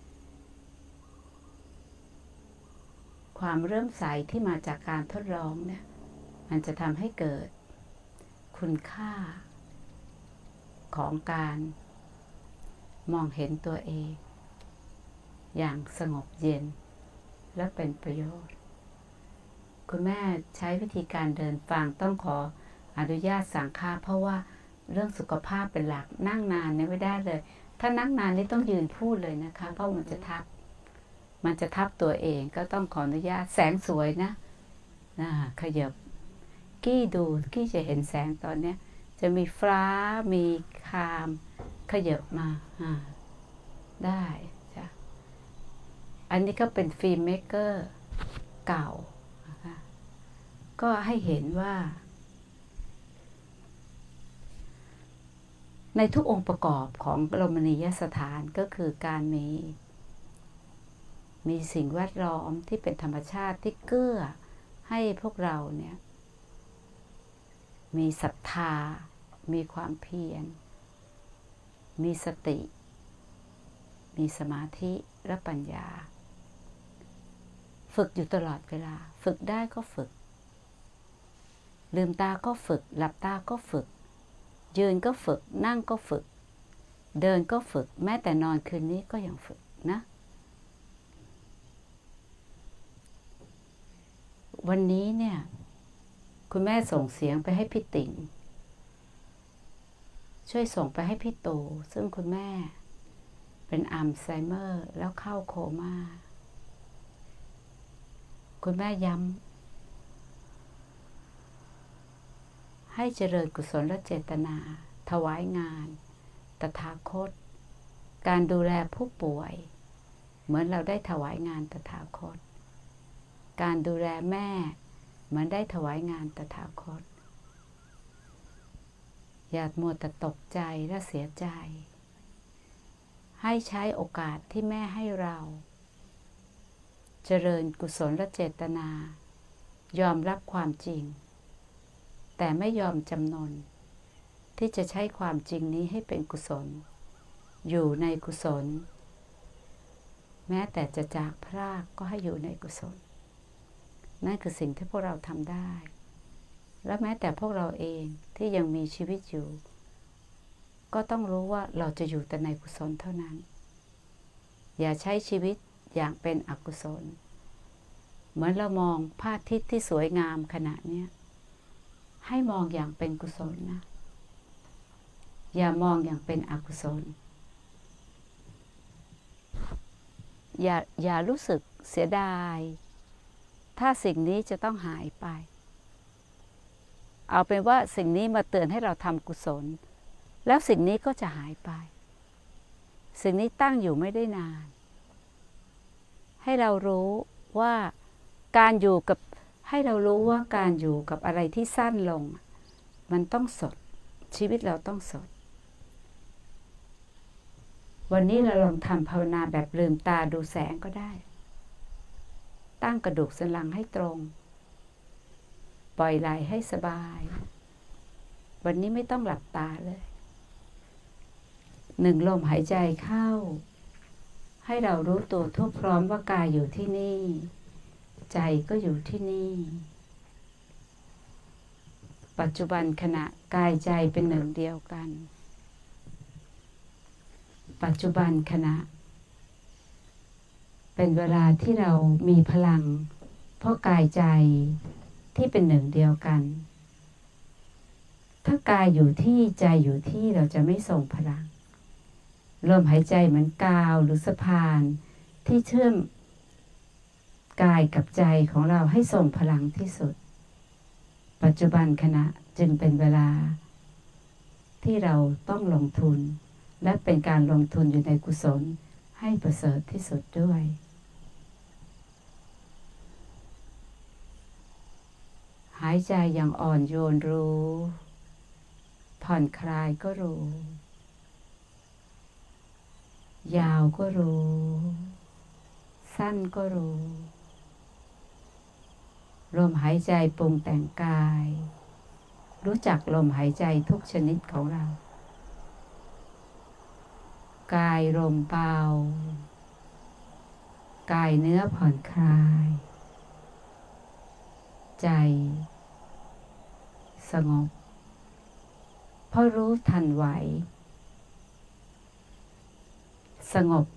ความเริ่มใสที่มาจากการทดลองเนี่ยมันจะทำให้เกิดคุณค่าของการมองเห็นตัวเองอย่างสงบเย็นและเป็นประโยชน์คุณแม่ใช้วิธีการเดินฟังต้องขออนุญาตสังฆาเพราะว่าเรื่องสุขภาพเป็นหลักนั่งนานเนี่ยไม่ได้เลยถ้านั่งนานนี่ต้องยืนพูดเลยนะคะเพราะมันจะทับมันจะทับตัวเองก็ต้องขออนุญาตแสงสวยนะนะขยับกี้ดูกี้จะเห็นแสงตอนเนี้ยจะมีฟ้ามีคามขยับมาได้จ้ะอันนี้ก็เป็นฟิล์มเมกเกอร์เก่านะคะก็ให้เห็นว่าในทุกองค์ประกอบของรมณียสถานก็คือการมีมีสิ่งแวดล้อมที่เป็นธรรมชาติที่เกื้อให้พวกเราเนี่ยมีศรัทธามีความเพียรมีสติมีสมาธิและปัญญาฝึกอยู่ตลอดเวลาฝึกได้ก็ฝึกลืมตาก็ฝึกหลับตาก็ฝึกยืนก็ฝึกนั่งก็ฝึกเดินก็ฝึกแม้แต่นอนคืนนี้ก็ยังฝึกนะวันนี้เนี่ยคุณแม่ส่งเสียงไปให้พี่ติ๋งช่วยส่งไปให้พี่ตูซึ่งคุณแม่เป็นอัลไซเมอร์แล้วเข้าโคม่าคุณแม่ย้ำให้เจริญกุศลและเจตนาถวายงานตถาคตการดูแลผู้ป่วยเหมือนเราได้ถวายงานตถาคตการดูแลแม่เหมือนได้ถวายงานตถาคตอย่ามัวแต่ตกใจและเสียใจให้ใช้โอกาสที่แม่ให้เราเจริญกุศลและเจตนายอมรับความจริงแต่ไม่ยอมจำนนที่จะใช้ความจริงนี้ให้เป็นกุศลอยู่ในกุศลแม้แต่จะจากพรากก็ให้อยู่ในกุศลนั่นคือสิ่งที่พวกเราทำได้และแม้แต่พวกเราเองที่ยังมีชีวิตอยู่ก็ต้องรู้ว่าเราจะอยู่แต่ในกุศลเท่านั้นอย่าใช้ชีวิตอย่างเป็นอกุศลเหมือนเรามองพระอาทิตย์ที่สวยงามขณะนี้ให้มองอย่างเป็นกุศลนะอย่ามองอย่างเป็นอกุศลอย่าอย่ารู้สึกเสียดายถ้าสิ่งนี้จะต้องหายไปเอาเป็นว่าสิ่งนี้มาเตือนให้เราทำกุศลแล้วสิ่งนี้ก็จะหายไปสิ่งนี้ตั้งอยู่ไม่ได้นานให้เรารู้ว่าการอยู่กับให้เรารู้ว่าการอยู่กับอะไรที่สั้นลงมันต้องสดชีวิตเราต้องสดวันนี้เราลองทำภาวนาแบบลืมตาดูแสงก็ได้ตั้งกระดูกสันหลังให้ตรงปล่อยไหล่ให้สบายวันนี้ไม่ต้องหลับตาเลยหนึ่งลมหายใจเข้าให้เรารู้ตัวทั่วพร้อมว่ากายอยู่ที่นี่ใจก็อยู่ที่นี่ปัจจุบันขณะกายใจเป็นหนึ่งเดียวกันปัจจุบันขณะเป็นเวลาที่เรามีพลังเพราะกายใจที่เป็นหนึ่งเดียวกันถ้ากายอยู่ที่ใจอยู่ที่เราจะไม่ส่งพลังลมหายใจเหมือนกาวหรือสะพานที่เชื่อมกายกับใจของเราให้ส่งพลังที่สุดปัจจุบันขณะจึงเป็นเวลาที่เราต้องลงทุนและเป็นการลงทุนอยู่ในกุศลให้ประเสริฐที่สุดด้วยหายใจอย่างอ่อนโยนรู้ผ่อนคลายก็รู้ยาวก็รู้สั้นก็รู้ลมหายใจปรุงแต่งกายรู้จักลมหายใจทุกชนิดของเรากายลมเบากายเนื้อผ่อนคลายใจสงบเพราะรู้ทันไหวสงบ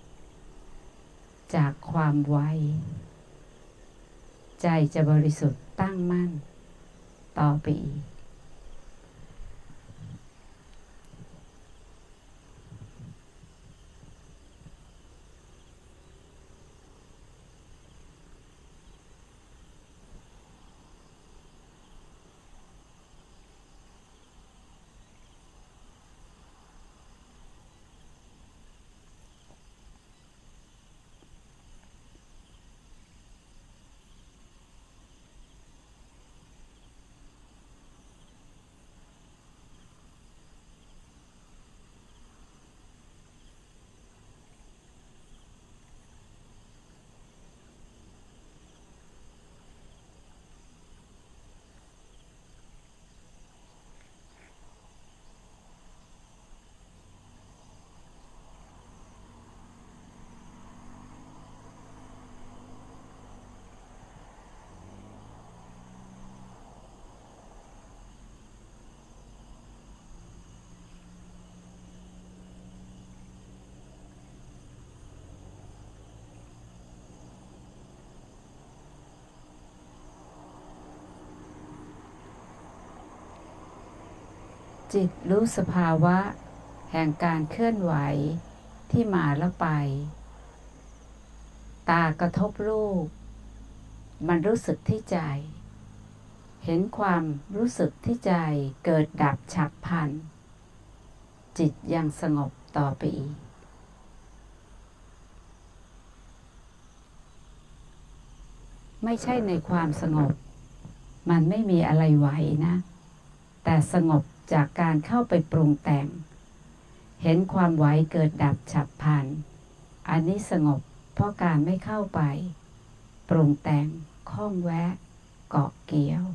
จากความไวใจจะบริสุทธิ์ตั้งมั่นต่อไปอีกจิตรู้สภาวะแห่งการเคลื่อนไหวที่มาแล้วไปตากระทบรูปมันรู้สึกที่ใจเห็นความรู้สึกที่ใจเกิดดับฉับพลันจิตยังสงบต่อไปอีกไม่ใช่ในความสงบมันไม่มีอะไรไหวนะแต่สงบจากการเข้าไปปรุงแต่งเห็นความไหวเกิดดับฉับพลันอันนี้สงบเพราะการไม่เข้าไปปรุงแต่งข้องแวะเกาะเกี่ยว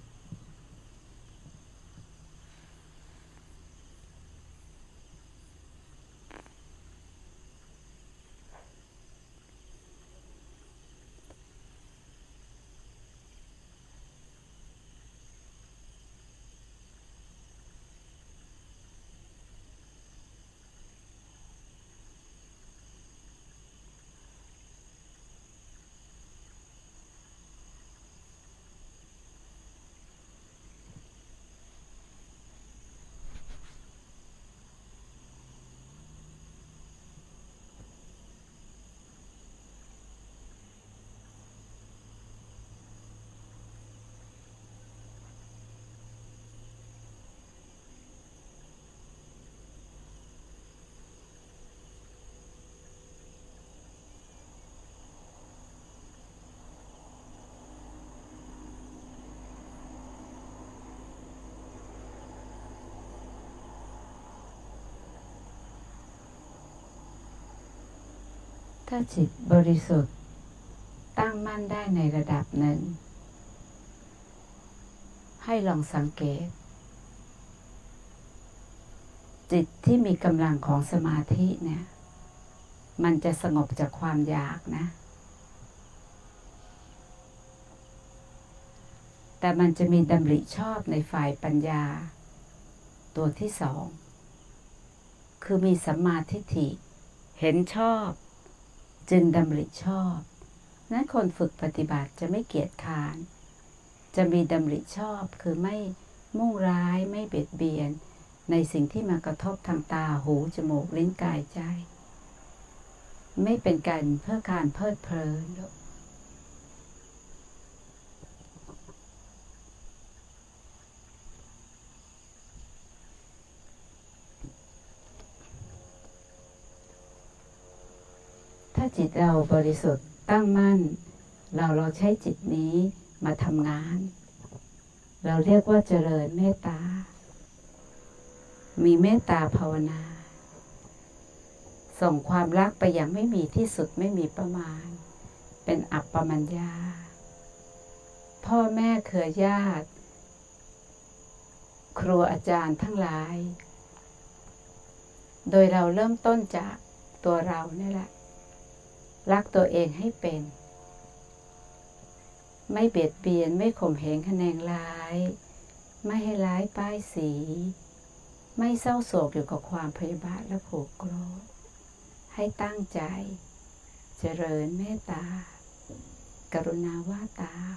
ถ้าจิตบริสุทธิ์ตั้งมั่นได้ในระดับหนึ่งให้ลองสังเกตจิตที่มีกำลังของสมาธิเนี่ยมันจะสงบจากความอยากนะแต่มันจะมีดำริชอบในฝ่ายปัญญาตัวที่สองคือมีสัมมาทิฏฐิเห็นชอบจึงดำริชอบนั้นคนฝึกปฏิบัติจะไม่เกียจคร้านจะมีดำริชอบคือไม่มุ่งร้ายไม่เบียดเบียนในสิ่งที่มากระทบทางตาหูจมูกลิ้นกายใจไม่เป็นการเพื่อการเพลิดเพลินาจิตเราบริสุทธิ์ตั้งมั่นเราเราใช้จิตนี้มาทำงานเราเรียกว่าเจริญเมตตามีเมตตาภาวนาส่งความรักไปอย่างไม่มีที่สุดไม่มีประมาณเป็นอัปปมัญญาพ่อแม่เครือญาติครูอาจารย์ทั้งหลายโดยเราเริ่มต้นจากตัวเรานี่แหละรักตัวเองให้เป็นไม่เบียดเบียนไม่ข่มเหงคะแนนร้ายไม่ให้ร้ายป้ายสีไม่เศร้าโศกอยู่กับความพยาบาทและผูกโกรธให้ตั้งใจเจริญเมตตากรุณาว่าตาม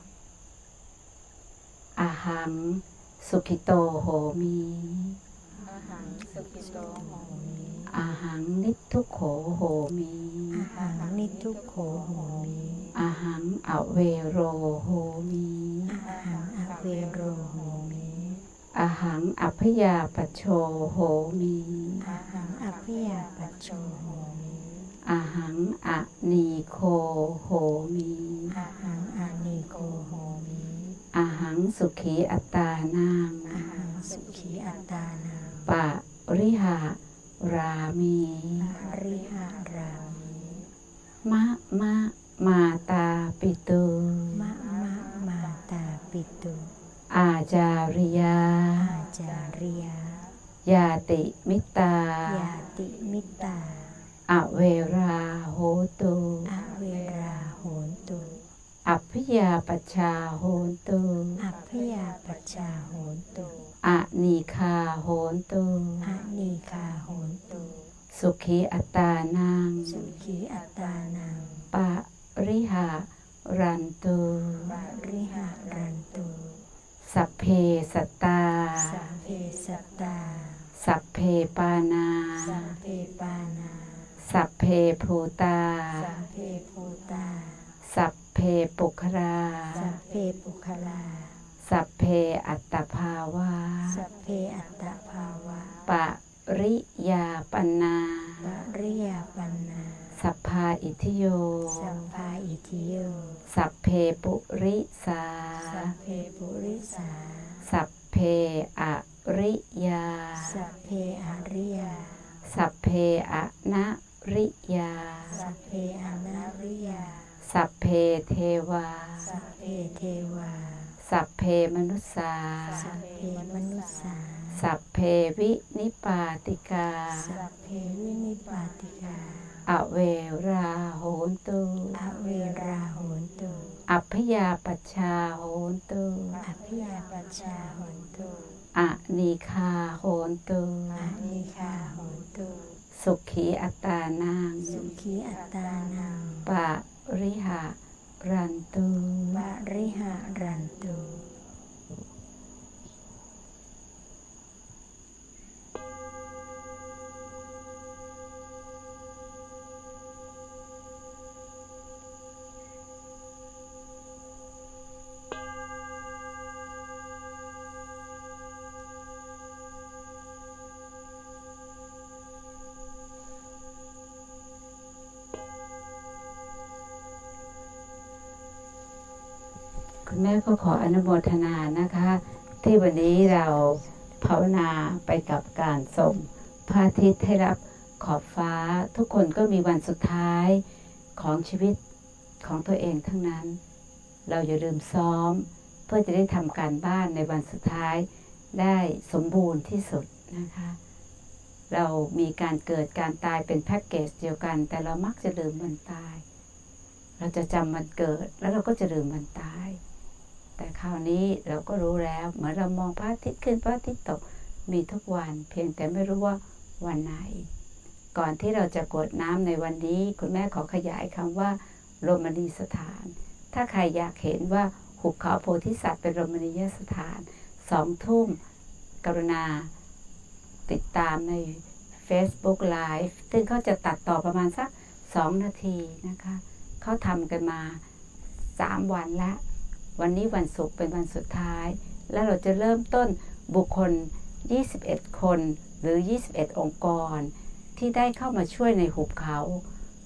อาหังสุขิโตโหมิอาหังสุขิโตโหมิอาหังนิพทุโขโหมิอาหังนิพทุโขโหมิอาหังอเวโรโหมิอาหังอเวโรโหมิอาหังอัพยาปัชโชโหมิอาหังอัพยาปัชโชโหมิอาหังอนีโคโหมิอาหังอนีโคโหมิอาหังสุขีอัตตานังอาหังสุขีอัตตานังปะริหารามิปะริหารามิมะมะมาตาปิตุมะมะมาตาปิตุอาจาริยาอาจาริยายาติมิตายาติมิตาอเวราโหตุอเวราโหตุอัพพยาปัชชาโหตุอัพพยาปัชชาโหตุอนีคาโหตุอนีคาโหตุสุขีอัตตานังสุขีอัตตานังปะริหารันตุปะริหารันตุสัพเพสัตตาสัพเพสัตตาสัพเพปานาสัพเพปานาสัพเพภูตาสัพเพภูตาสัพเพปุคลาสัพเพปุคลาสัพเพอัตตภาวาสัพเพอัตตภาวาปริยาปันนาปริยาปันนาสัพพาอิทิโยสัพพาอิทิโยสัพเพปุริสาสัพเพปุริสาสัพเพอริยาสัพเพอริยาสัพเพอนะริยาสัพเพอนาริยาสัพเพเทวาสัพเพเทวาสัพเพมนุสสาสัพเพมนุสสาสัพเพวินิปาติกาสัพเพวินิปาติกาอเวราโหนตุอเวราโหนตุอัพพยาปัชชาโหนตุอัพพยาปัชชาโหนตุอนีคาโหนตุอนีคาโหนตุสุขีอัตตานังสุขีอัตตานังปะริหารันตุปะริหารันตุคุณแม่ก็ขออนุโมทนานะคะที่วันนี้เราภาวนาไปกับการส่งพระอาทิตย์ให้รับขอบฟ้าทุกคนก็มีวันสุดท้ายของชีวิตของตัวเองทั้งนั้นเราอย่าลืมซ้อมเพื่อจะได้ทำการบ้านในวันสุดท้ายได้สมบูรณ์ที่สุดนะคะเรามีการเกิดการตายเป็นแพ็กเกจเดียวกันแต่เรามักจะลืมวันตายเราจะจำวันเกิดแล้วเราก็จะลืมวันตายแต่คราวนี้เราก็รู้แล้วเหมือนเรามองพระอาทิตย์ขึ้นพระอาทิตย์ตกมีทุกวันเพียงแต่ไม่รู้ว่าวันไหนก่อนที่เราจะกรวดน้ำในวันนี้คุณแม่ขอขยายคำว่าโรมณีสถานถ้าใครอยากเห็นว่าหุบเขาโพธิสัตว์เป็นโรมณียสถานสองทุ่มกรุณาติดตามใน Facebook Live ซึ่งเขาจะตัดต่อประมาณสักสองนาทีนะคะเขาทำกันมาสามวันแล้ววันนี้วันศุกร์เป็นวันสุดท้ายแล้วเราจะเริ่มต้นบุคคลยี่สิบเอ็ดคนหรือยี่สิบเอ็ดองค์กรที่ได้เข้ามาช่วยในหุบเขา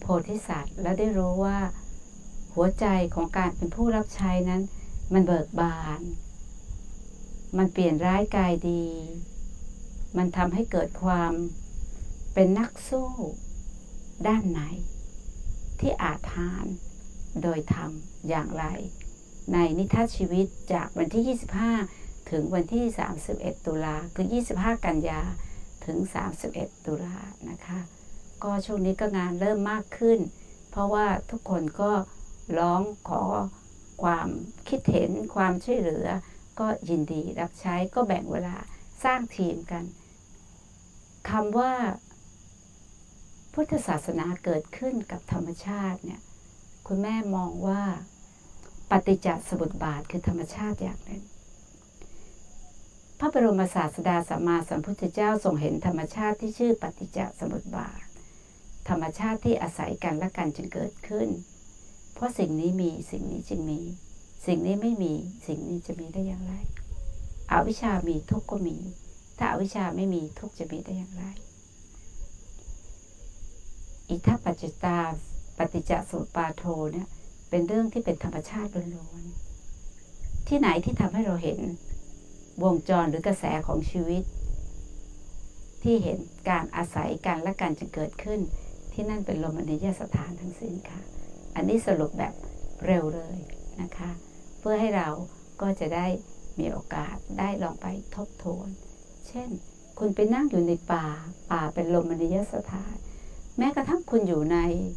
โพธิสัตว์และได้รู้ว่าหัวใจของการเป็นผู้รับใช้นั้นมันเบิกบานมันเปลี่ยนร้ายกายดีมันทำให้เกิดความเป็นนักสู้ด้านไหนที่อาจหาญโดยทำอย่างไรในนิทรรศชีวิตจากวันที่ยี่สิบห้าถึงวันที่สามสิบเอ็ดตุลาคือยี่สิบห้ากันยาถึงสามสิบเอ็ดตุลานะคะก็ช่วงนี้ก็งานเริ่มมากขึ้นเพราะว่าทุกคนก็ร้องขอความคิดเห็นความช่วยเหลือก็ยินดีรับใช้ก็แบ่งเวลาสร้างทีมกันคำว่าพุทธศาสนาเกิดขึ้นกับธรรมชาติเนี่ยคุณแม่มองว่าปฏิจจสมุปบาทคือธรรมชาติอย่างหนึ่งพระบรมศาสดาสัมมาสัมพุทธเจ้าทรงเห็นธรรมชาติที่ชื่อปฏิจจสมุปบาทธรรมชาติที่อาศัยกันและกันจึงเกิดขึ้นเพราะสิ่งนี้มีสิ่งนี้จึงมีสิ่งนี้ไม่มีสิ่งนี้จะมีได้อย่างไรอวิชชามีทุกข์ก็มีถ้าอวิชชาไม่มีทุกข์จะมีได้อย่างไรอิทัปปัจจตาปฏิจจสมุปบาทโทเนี่ยเป็นเรื่องที่เป็นธรรมชาติล้วนๆที่ไหนที่ทำให้เราเห็นวงจรหรือกระแสของชีวิตที่เห็นการอาศัยกันและกันจะเกิดขึ้นที่นั่นเป็นโลมนิยสถานทั้งสิ้นค่ะอันนี้สรุปแบบเร็วเลยนะคะเพื่อให้เราก็จะได้มีโอกาสได้ลองไปทบทวนเช่นคุณไปนั่งอยู่ในป่าป่าเป็นโลมนิยสถานแม้กระทั่งคุณอยู่ใน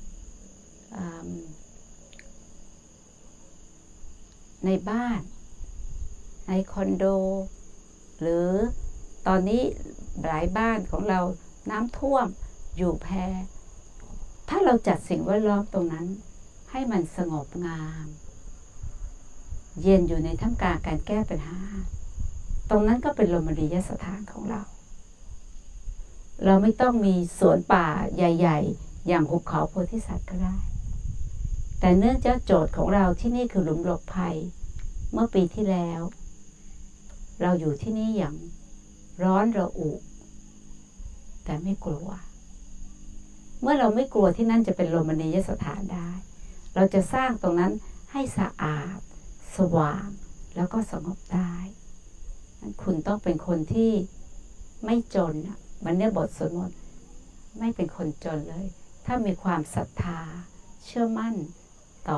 ในบ้านในคอนโดหรือตอนนี้หลายบ้านของเราน้ำท่วมอยู่แพถ้าเราจัดสิ่งแวดล้อมตรงนั้นให้มันสงบงามเย็นอยู่ในท่ามกลางการแก้ปัญหาตรงนั้นก็เป็นโลมนิยสถานของเราเราไม่ต้องมีสวนป่าใหญ่ๆอย่างหุบเขาโพธิสัตว์ก็ได้แต่เนื่องจากโจทย์ของเราที่นี่คือหลุมหลบภัยเมื่อปีที่แล้วเราอยู่ที่นี่อย่างร้อนระอุแต่ไม่กลัวเมื่อเราไม่กลัวที่นั่นจะเป็นโลมนิยสถานได้เราจะสร้างตรงนั้นให้สะอาดสว่างแล้วก็สงบได้คุณต้องเป็นคนที่ไม่จนอ่ะมันเนี่ยบทสวดมนต์ไม่เป็นคนจนเลยถ้ามีความศรัทธาเชื่อมั่นต่อ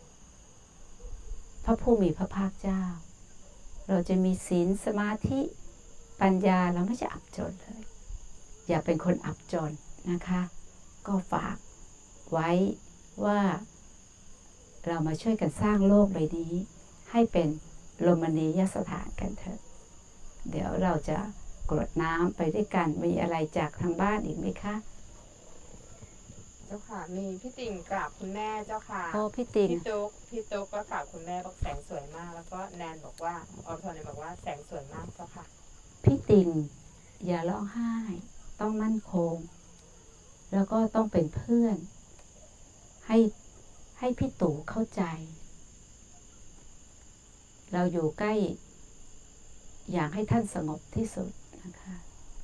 พระผู้มีพระภาคเจ้าเราจะมีศีลสมาธิปัญญาเราไม่จะอับจนเลยอย่าเป็นคนอับจนนะคะก็ฝากไว้ว่าเรามาช่วยกันสร้างโลกใบนี้ให้เป็นโลมนิยสถานกันเถอะเดี๋ยวเราจะกรวดน้ำไปด้วยกันมีอะไรจากทางบ้านอีกไหมคะเจ้าค่ะมีพี่ติ่งกราบคุณแม่เจ้าค่ะโอ้พี่ติ่งพี่ตุ๊กพี่ตุ๊กก็กราบคุณแม่บอกแสงสวยมากแล้วก็แนนบอกว่าอรชรเนี่ยบอกว่าแสงสวยมากเจ้าค่ะพี่ติ่งอย่าร้องไห้ต้องมั่นคงแล้วก็ต้องเป็นเพื่อนให้ให้พี่ตู่เข้าใจเราอยู่ใกล้อยากให้ท่านสงบที่สุดนะคะ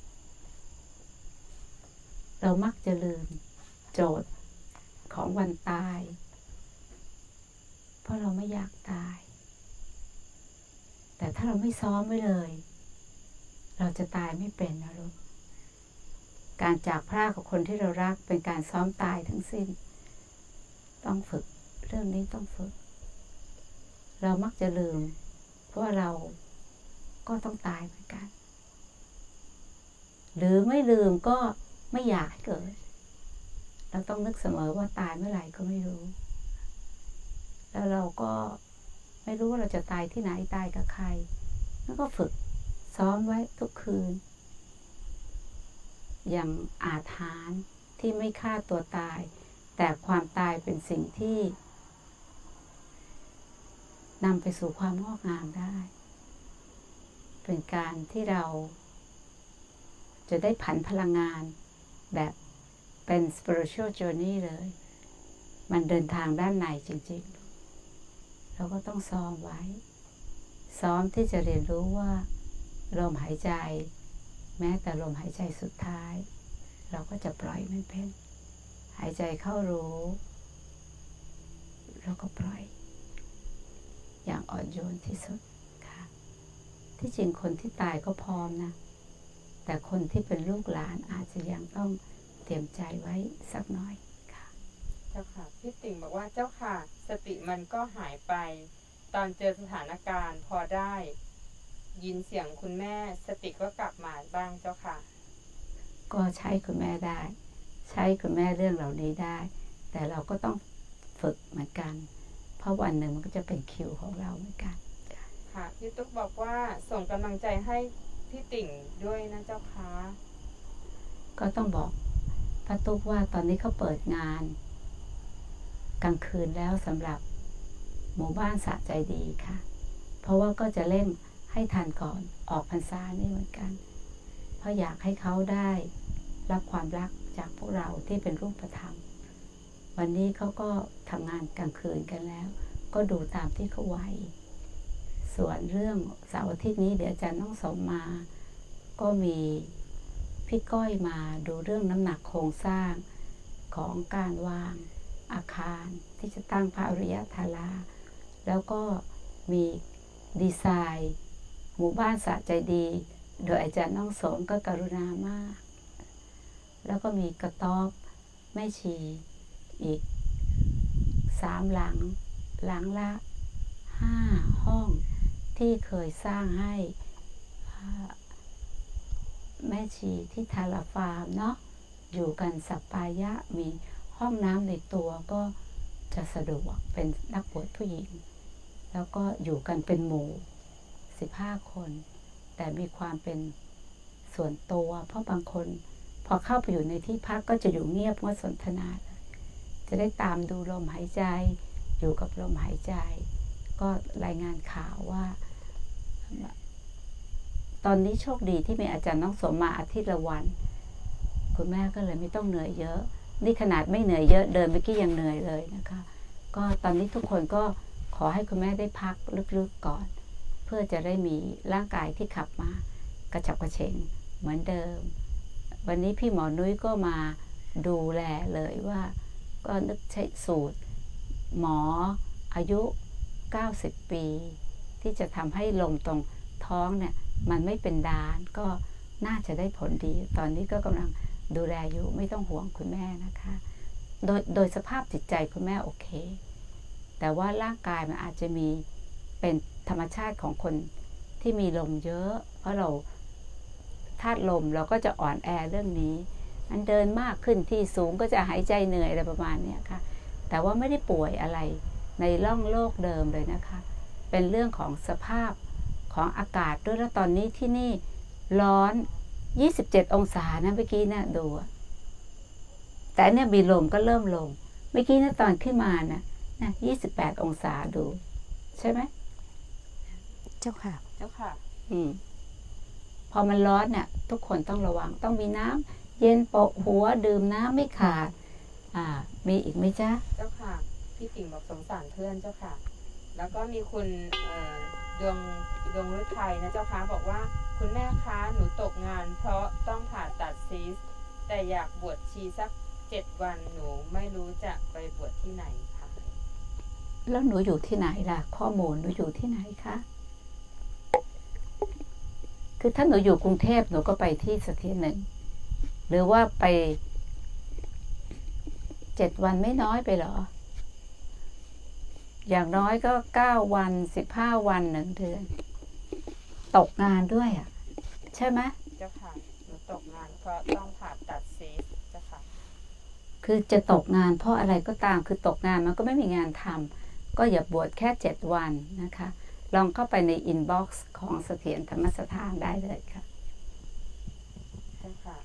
เรามักจะลืมโจทย์ของวันตายเพราะเราไม่อยากตายแต่ถ้าเราไม่ซ้อมไว้เลยเราจะตายไม่เป็นนะลูกการจากพรากกับคนที่เรารักเป็นการซ้อมตายทั้งสิ้นต้องฝึกเรื่องนี้ต้องฝึกเรามักจะลืมเพราะว่าเราก็ต้องตายเหมือนกันหรือไม่ลืมก็ไม่อยากให้เกิดเราต้องนึกเสมอว่าตายเมื่อไหร่ก็ไม่รู้แล้วเราก็ไม่รู้ว่าเราจะตายที่ไหนตายกับใครแล้วก็ฝึกซ้อมไว้ทุกคืนอย่างอาถรรพ์ที่ไม่ฆ่าตัวตายแต่ความตายเป็นสิ่งที่นำไปสู่ความงอกงามได้เป็นการที่เราจะได้ผันพลังงานแบบเป็น spiritual journey เลยมันเดินทางด้านในจริงๆเราก็ต้องซ้อมไว้ซ้อมที่จะเรียนรู้ว่าลมหายใจแม้แต่ลมหายใจสุดท้ายเราก็จะปล่อยมันเป็นหายใจเข้ารู้แล้วก็ปล่อยอย่างอ่อนโยนที่สุดค่ะที่จริงคนที่ตายก็พร้อมนะแต่คนที่เป็นลูกหลานอาจจะยังต้องเตรียมใจไว้สักหน่อยค่ะเจ้าค่ะพี่ติ่งบอกว่าเจ้าค่ะสติมันก็หายไปตอนเจอสถานการณ์พอได้ยินเสียงคุณแม่สติก็กลับมาบ้างเจ้าค่ะก็ใช้คุณแม่ได้ใช้คุณแม่เรื่องเหล่านี้ได้แต่เราก็ต้องฝึกเหมือนกันเพราะวันหนึ่งมันก็จะเป็นคิวของเราเหมือนกันค่ะพี่ตุ๊กบอกว่าส่งกำลังใจให้พี่ติ่งด้วยนะเจ้าค่ะก็ต้องบอกป้าตุ๊กว่าตอนนี้เขาเปิดงานกลางคืนแล้วสำหรับหมู่บ้านสะใจดีค่ะเพราะว่าก็จะเล่นให้ทันก่อนออกพรรษานี่เหมือนกันเพราะอยากให้เขาได้รับความรักจากพวกเราที่เป็นรูปธรรมวันนี้เขาก็ทำงานกลางคืนกันแล้วก็ดูตามที่เขาไหวส่วนเรื่องเสาร์อาทิตย์นี้เดี๋ยวอาจารย์น้องสมมาก็มีพี่ก้อยมาดูเรื่องน้ำหนักโครงสร้างของการวางอาคารที่จะตั้งพระอริยธาราแล้วก็มีดีไซน์หมู่บ้านสะใจดีโดยอาจารย์น้องสมก็กรุณามากแล้วก็มีกระต๊อบแม่ชีอีกสามหลังหลังละห้าห้องที่เคยสร้างให้แม่ชีที่ทาราฟาร์มเนาะอยู่กันสัปปายะมีห้องน้ำในตัวก็จะสะดวกเป็นนักบวชผู้หญิงแล้วก็อยู่กันเป็นหมู่สิบห้าคนแต่มีความเป็นส่วนตัวเพราะบางคนพอเข้าไปอยู่ในที่พักก็จะอยู่เงียบงดสนทนาจะได้ตามดูลมหายใจอยู่กับลมหายใจก็รายงานข่าวว่าตอนนี้โชคดีที่มีอาจารย์น้องสมมาอาทิตย์ละวันคุณแม่ก็เลยไม่ต้องเหนื่อยเยอะนี่ขนาดไม่เหนื่อยเยอะเดินเมื่อกี้ยังเหนื่อยเลยนะคะก็ตอนนี้ทุกคนก็ขอให้คุณแม่ได้พักลึกๆก่อนเพื่อจะได้มีร่างกายที่ขับมากระฉับกระเฉงเหมือนเดิมวันนี้พี่หมอนุ้ยก็มาดูแลเลยว่าก็นึกใช้สูตรหมออายุเก้าสิบปีที่จะทำให้ลมตรงท้องเนี่ยมันไม่เป็นดานก็น่าจะได้ผลดีตอนนี้ก็กำลังดูแลอยู่ไม่ต้องห่วงคุณแม่นะคะโดยโดยสภาพจิตใจคุณแม่โอเคแต่ว่าร่างกายมันอาจจะมีเป็นธรรมชาติของคนที่มีลมเยอะเพราะเราธาตุลมเราก็จะอ่อนแอเรื่องนี้อันเดินมากขึ้นที่สูงก็จะหายใจเหนื่อยอะไรประมาณนี้ค่ะแต่ว่าไม่ได้ป่วยอะไรในร่องโลกเดิมเลยนะคะเป็นเรื่องของสภาพของอากาศด้วยแล้วตอนนี้ที่นี่ร้อนยี่สิบเจ็ดองศานะเมื่อกี้นะดูแต่เนี่ยมีลมก็เริ่มลงเมื่อกี้นะตอนขึ้นมานะนะยี่สิบแปดองศาดูใช่ไหมเจ้าค่ะเจ้าค่ะอืมพอมันร้อนเนี่ยทุกคนต้องระวังต้องมีน้ำเย็นโปะหัวดื่มน้ำไม่ขาดอ่ามีอีกไหมจ๊ะเจ้าค่ะพี่ติ่งบอกสงสารเพื่อนเจ้าค่ะแล้วก็มีคุณดวงดวงฤทัยนะเจ้าค่ะบอกว่าคุณแม่คะหนูตกงานเพราะต้องผ่าตัดซีสแต่อยากบวชชีสักเจ็ดวันหนูไม่รู้จะไปบวชที่ไหนคะแล้วหนูอยู่ที่ไหนล่ะข้อมูลหนูอยู่ที่ไหนคะคือถ้าหนูอยู่กรุงเทพหนูก็ไปที่สถานหนึ่งหรือว่าไปเจ็ดวันไม่น้อยไปหรออย่างน้อยก็เก้าวันสิบห้าวันหนึ่งเดือนตกงานด้วยอ่ะใช่ไหมเจ้าค่ะหนูตกงานเพราะต้องผ่าตัดซีสเจ้าค่ะคือจะตกงานเพราะอะไรก็ตามคือตกงานมันก็ไม่มีงานทำก็อย่าบวชแค่เจ็ดวันนะคะลองเข้าไปในอินบ็อกซ์ของเสถียรธรรมสถานได้เลยค่ะเจ้าค่ะ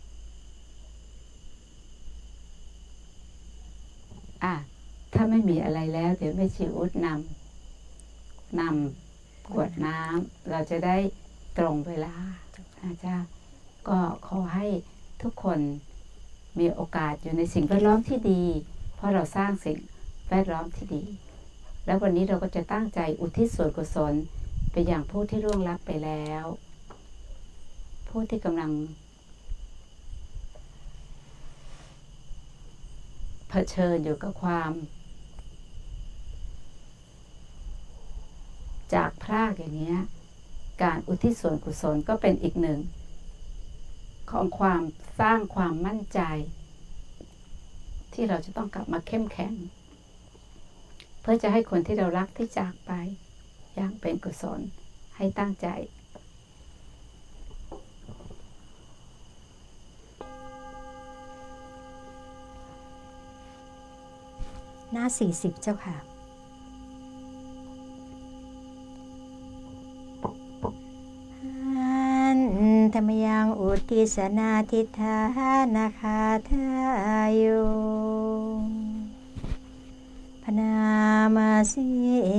อ่ะถ้าไม่มีอะไรแล้วเดี๋ยวแม่ชีอุดนำนำขวดน้ำเราจะได้ตรงเวลาอาจารย์ก็ขอให้ทุกคนมีโอกาสอยู่ในสิ่งแวดล้อมที่ดีเพราะเราสร้างสิ่งแวดล้อมที่ดีแล้ววันนี้เราก็จะตั้งใจอุทิศส่วนกุศลไปอย่างผู้ที่ร่วงลับไปแล้วผู้ที่กำลังชิญอยู่กับความจากพรากอย่างนี้การอุทิศส่วนกุศลก็เป็นอีกหนึ่งของความสร้างความมั่นใจที่เราจะต้องกลับมาเข้มแข็งเพื่อจะให้คนที่เรารักที่จากไปอย่างเป็นกุศลให้ตั้งใจหน้าสี่สิบเจ้าค่ะธรรมยังอุทิศนาทิฏฐานาคาทายโยพนามาสิ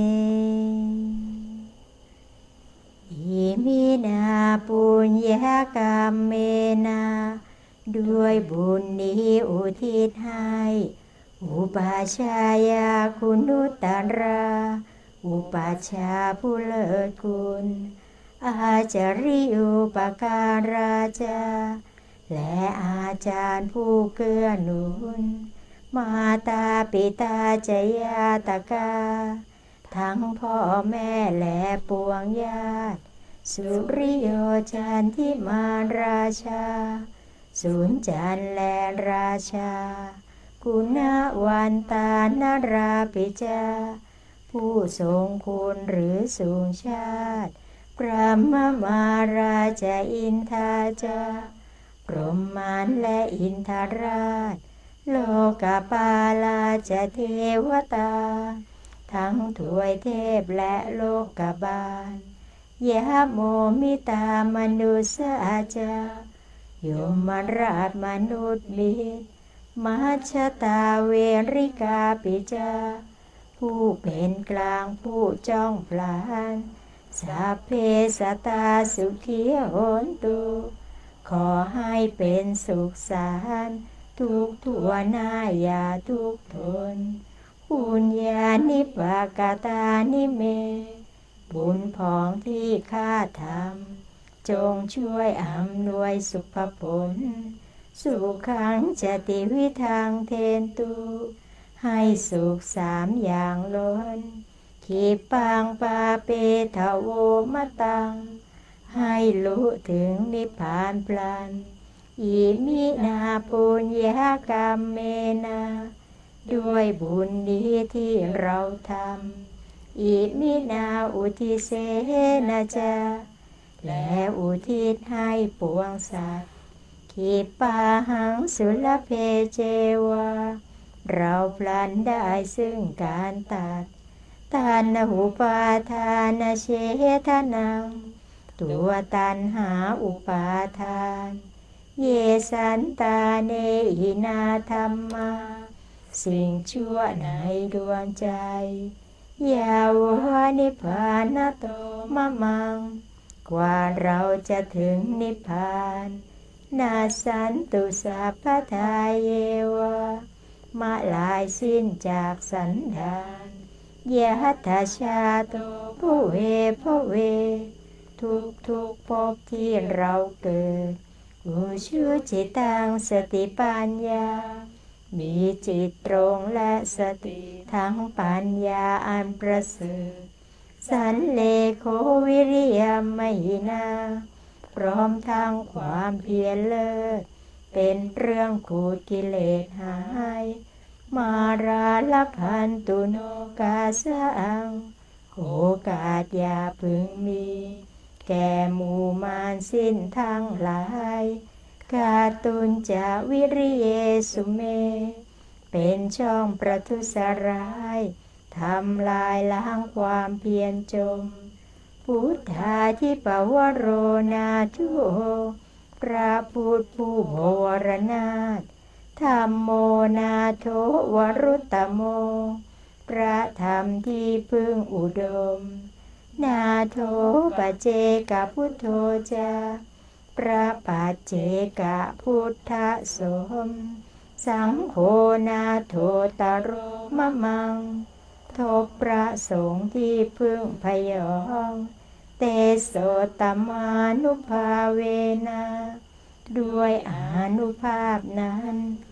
อิมินาปุญญากรรมเมนาด้วยบุญนี้อุทิศให้อุปาชายาคุณุตตราอุปาชาผู้เลิศคุณอาจาริอุปการาจาและอาจารย์ผู้เกื้อหนุนมาตาปิตาจยาตกาทั้งพ่อแม่และปวงญาติสุริโยจันทิมาราชาสุนจันและราชากุณวันตานราปิจาผู้ทรงคุณหรือสูงชาติพระมมาราชอินทาจาพรหมานและอินทราชโลกปาลาจเทวตาทั้งถวยเทพและโลกบาลยะโมมิตามนุสอาจายมราชมนุษย์มิตรมัชฌตาเวริกาปิจาผู้เป็นกลางผู้จ้องพลานสัพเพสัตตาสุขีโหนตุขอให้เป็นสุขสารทุกทั่วหน้าอย่าทุกทนปุญญานิปกตานิเมบุญพองที่ข้าทำจงช่วยอำนวยสุภผลสุขังจติวิทังเทนตุให้สุขสามอย่างล้นขีปังปาเปทโวมตังให้รู้ถึงนิพพานพลันอิมินาปุญญากรรมเมนาด้วยบุญนี้ที่เราทำอิมินาอุทิเสนาจาและอุทิศให้ปวงสัตว์ขีปาหังสุลเพเจวาเราพลันได้ซึ่งการตัดทานอุปาทานเชทนังตัวตันหาอุปาทานเยสันตาเนหินาธรรมาสิ่งชั่วในดวงใจยาวานิพพานโตมะมังกว่าเราจะถึงนิพพานนาสันตุสัพพทายเยวะมาลายสิ้นจากสันดานยะทาชาโตผู้เวผู้เวทุกทุกภพที่เราเกิดอุชุจิตังสติปัญญามีจิตตรงและสติทั้งปัญญาอันประเสริฐสันเลโควิริยมหินาพร้อมทั้งความเพียรเลิศเป็นเรื่องขูดกิเลสหายมาราลพันตุโนกาสังโอกาสอย่าพึงมีแก่หมู่มารสิ้นทั้งหลายกาตุนจะวิริเยสุเมเป็นช่องประทุษร้ายทำลายล้างความเพียรจมพุทธาทิปวโรนาทุพระพุทธผู้บวรนาถธัมโมนาโถวรุตตโมพระธรรมที่พึ่งอุดมนาโถปัจเจกพุทโธจาพระปัจเจกพุทธสมสังโฆนาโถตโรมะมังทบพระสงฆ์ที่พึ่งพยองเตโสตมานุภาเวนะด้วยอานุภาพนั้น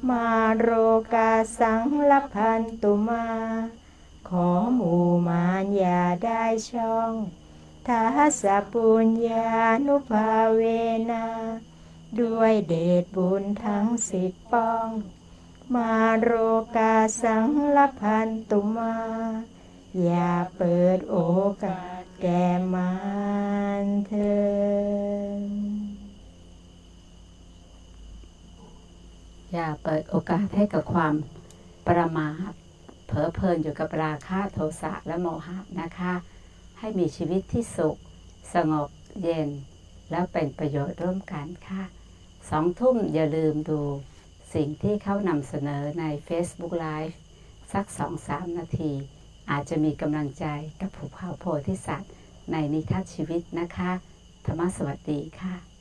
มาโรกาสังลพันตุมาขอหมู่มารอย่าได้ช่องทัสสะปุญญานุภาเวนะด้วยเดชบุญทั้งสิบป้องมาโรกาสังลพันตุมาอย่าเปิดโอกาสแก่มารเถิดอย่าเปิดโอกาสให้กับความประมาทเผลอเพลินอยู่กับราคะโทสะและโมหะนะคะให้มีชีวิตที่สุขสงบเย็นแล้วเป็นประโยชน์ร่วมกันค่ะสองทุ่มอย่าลืมดูสิ่งที่เขานำเสนอใน Facebook Live สัก สองถึงสาม นาทีอาจจะมีกำลังใจกับภูเขาโพธิสัตว์ในนิทานชีวิตนะคะธรรมสวัสดีค่ะ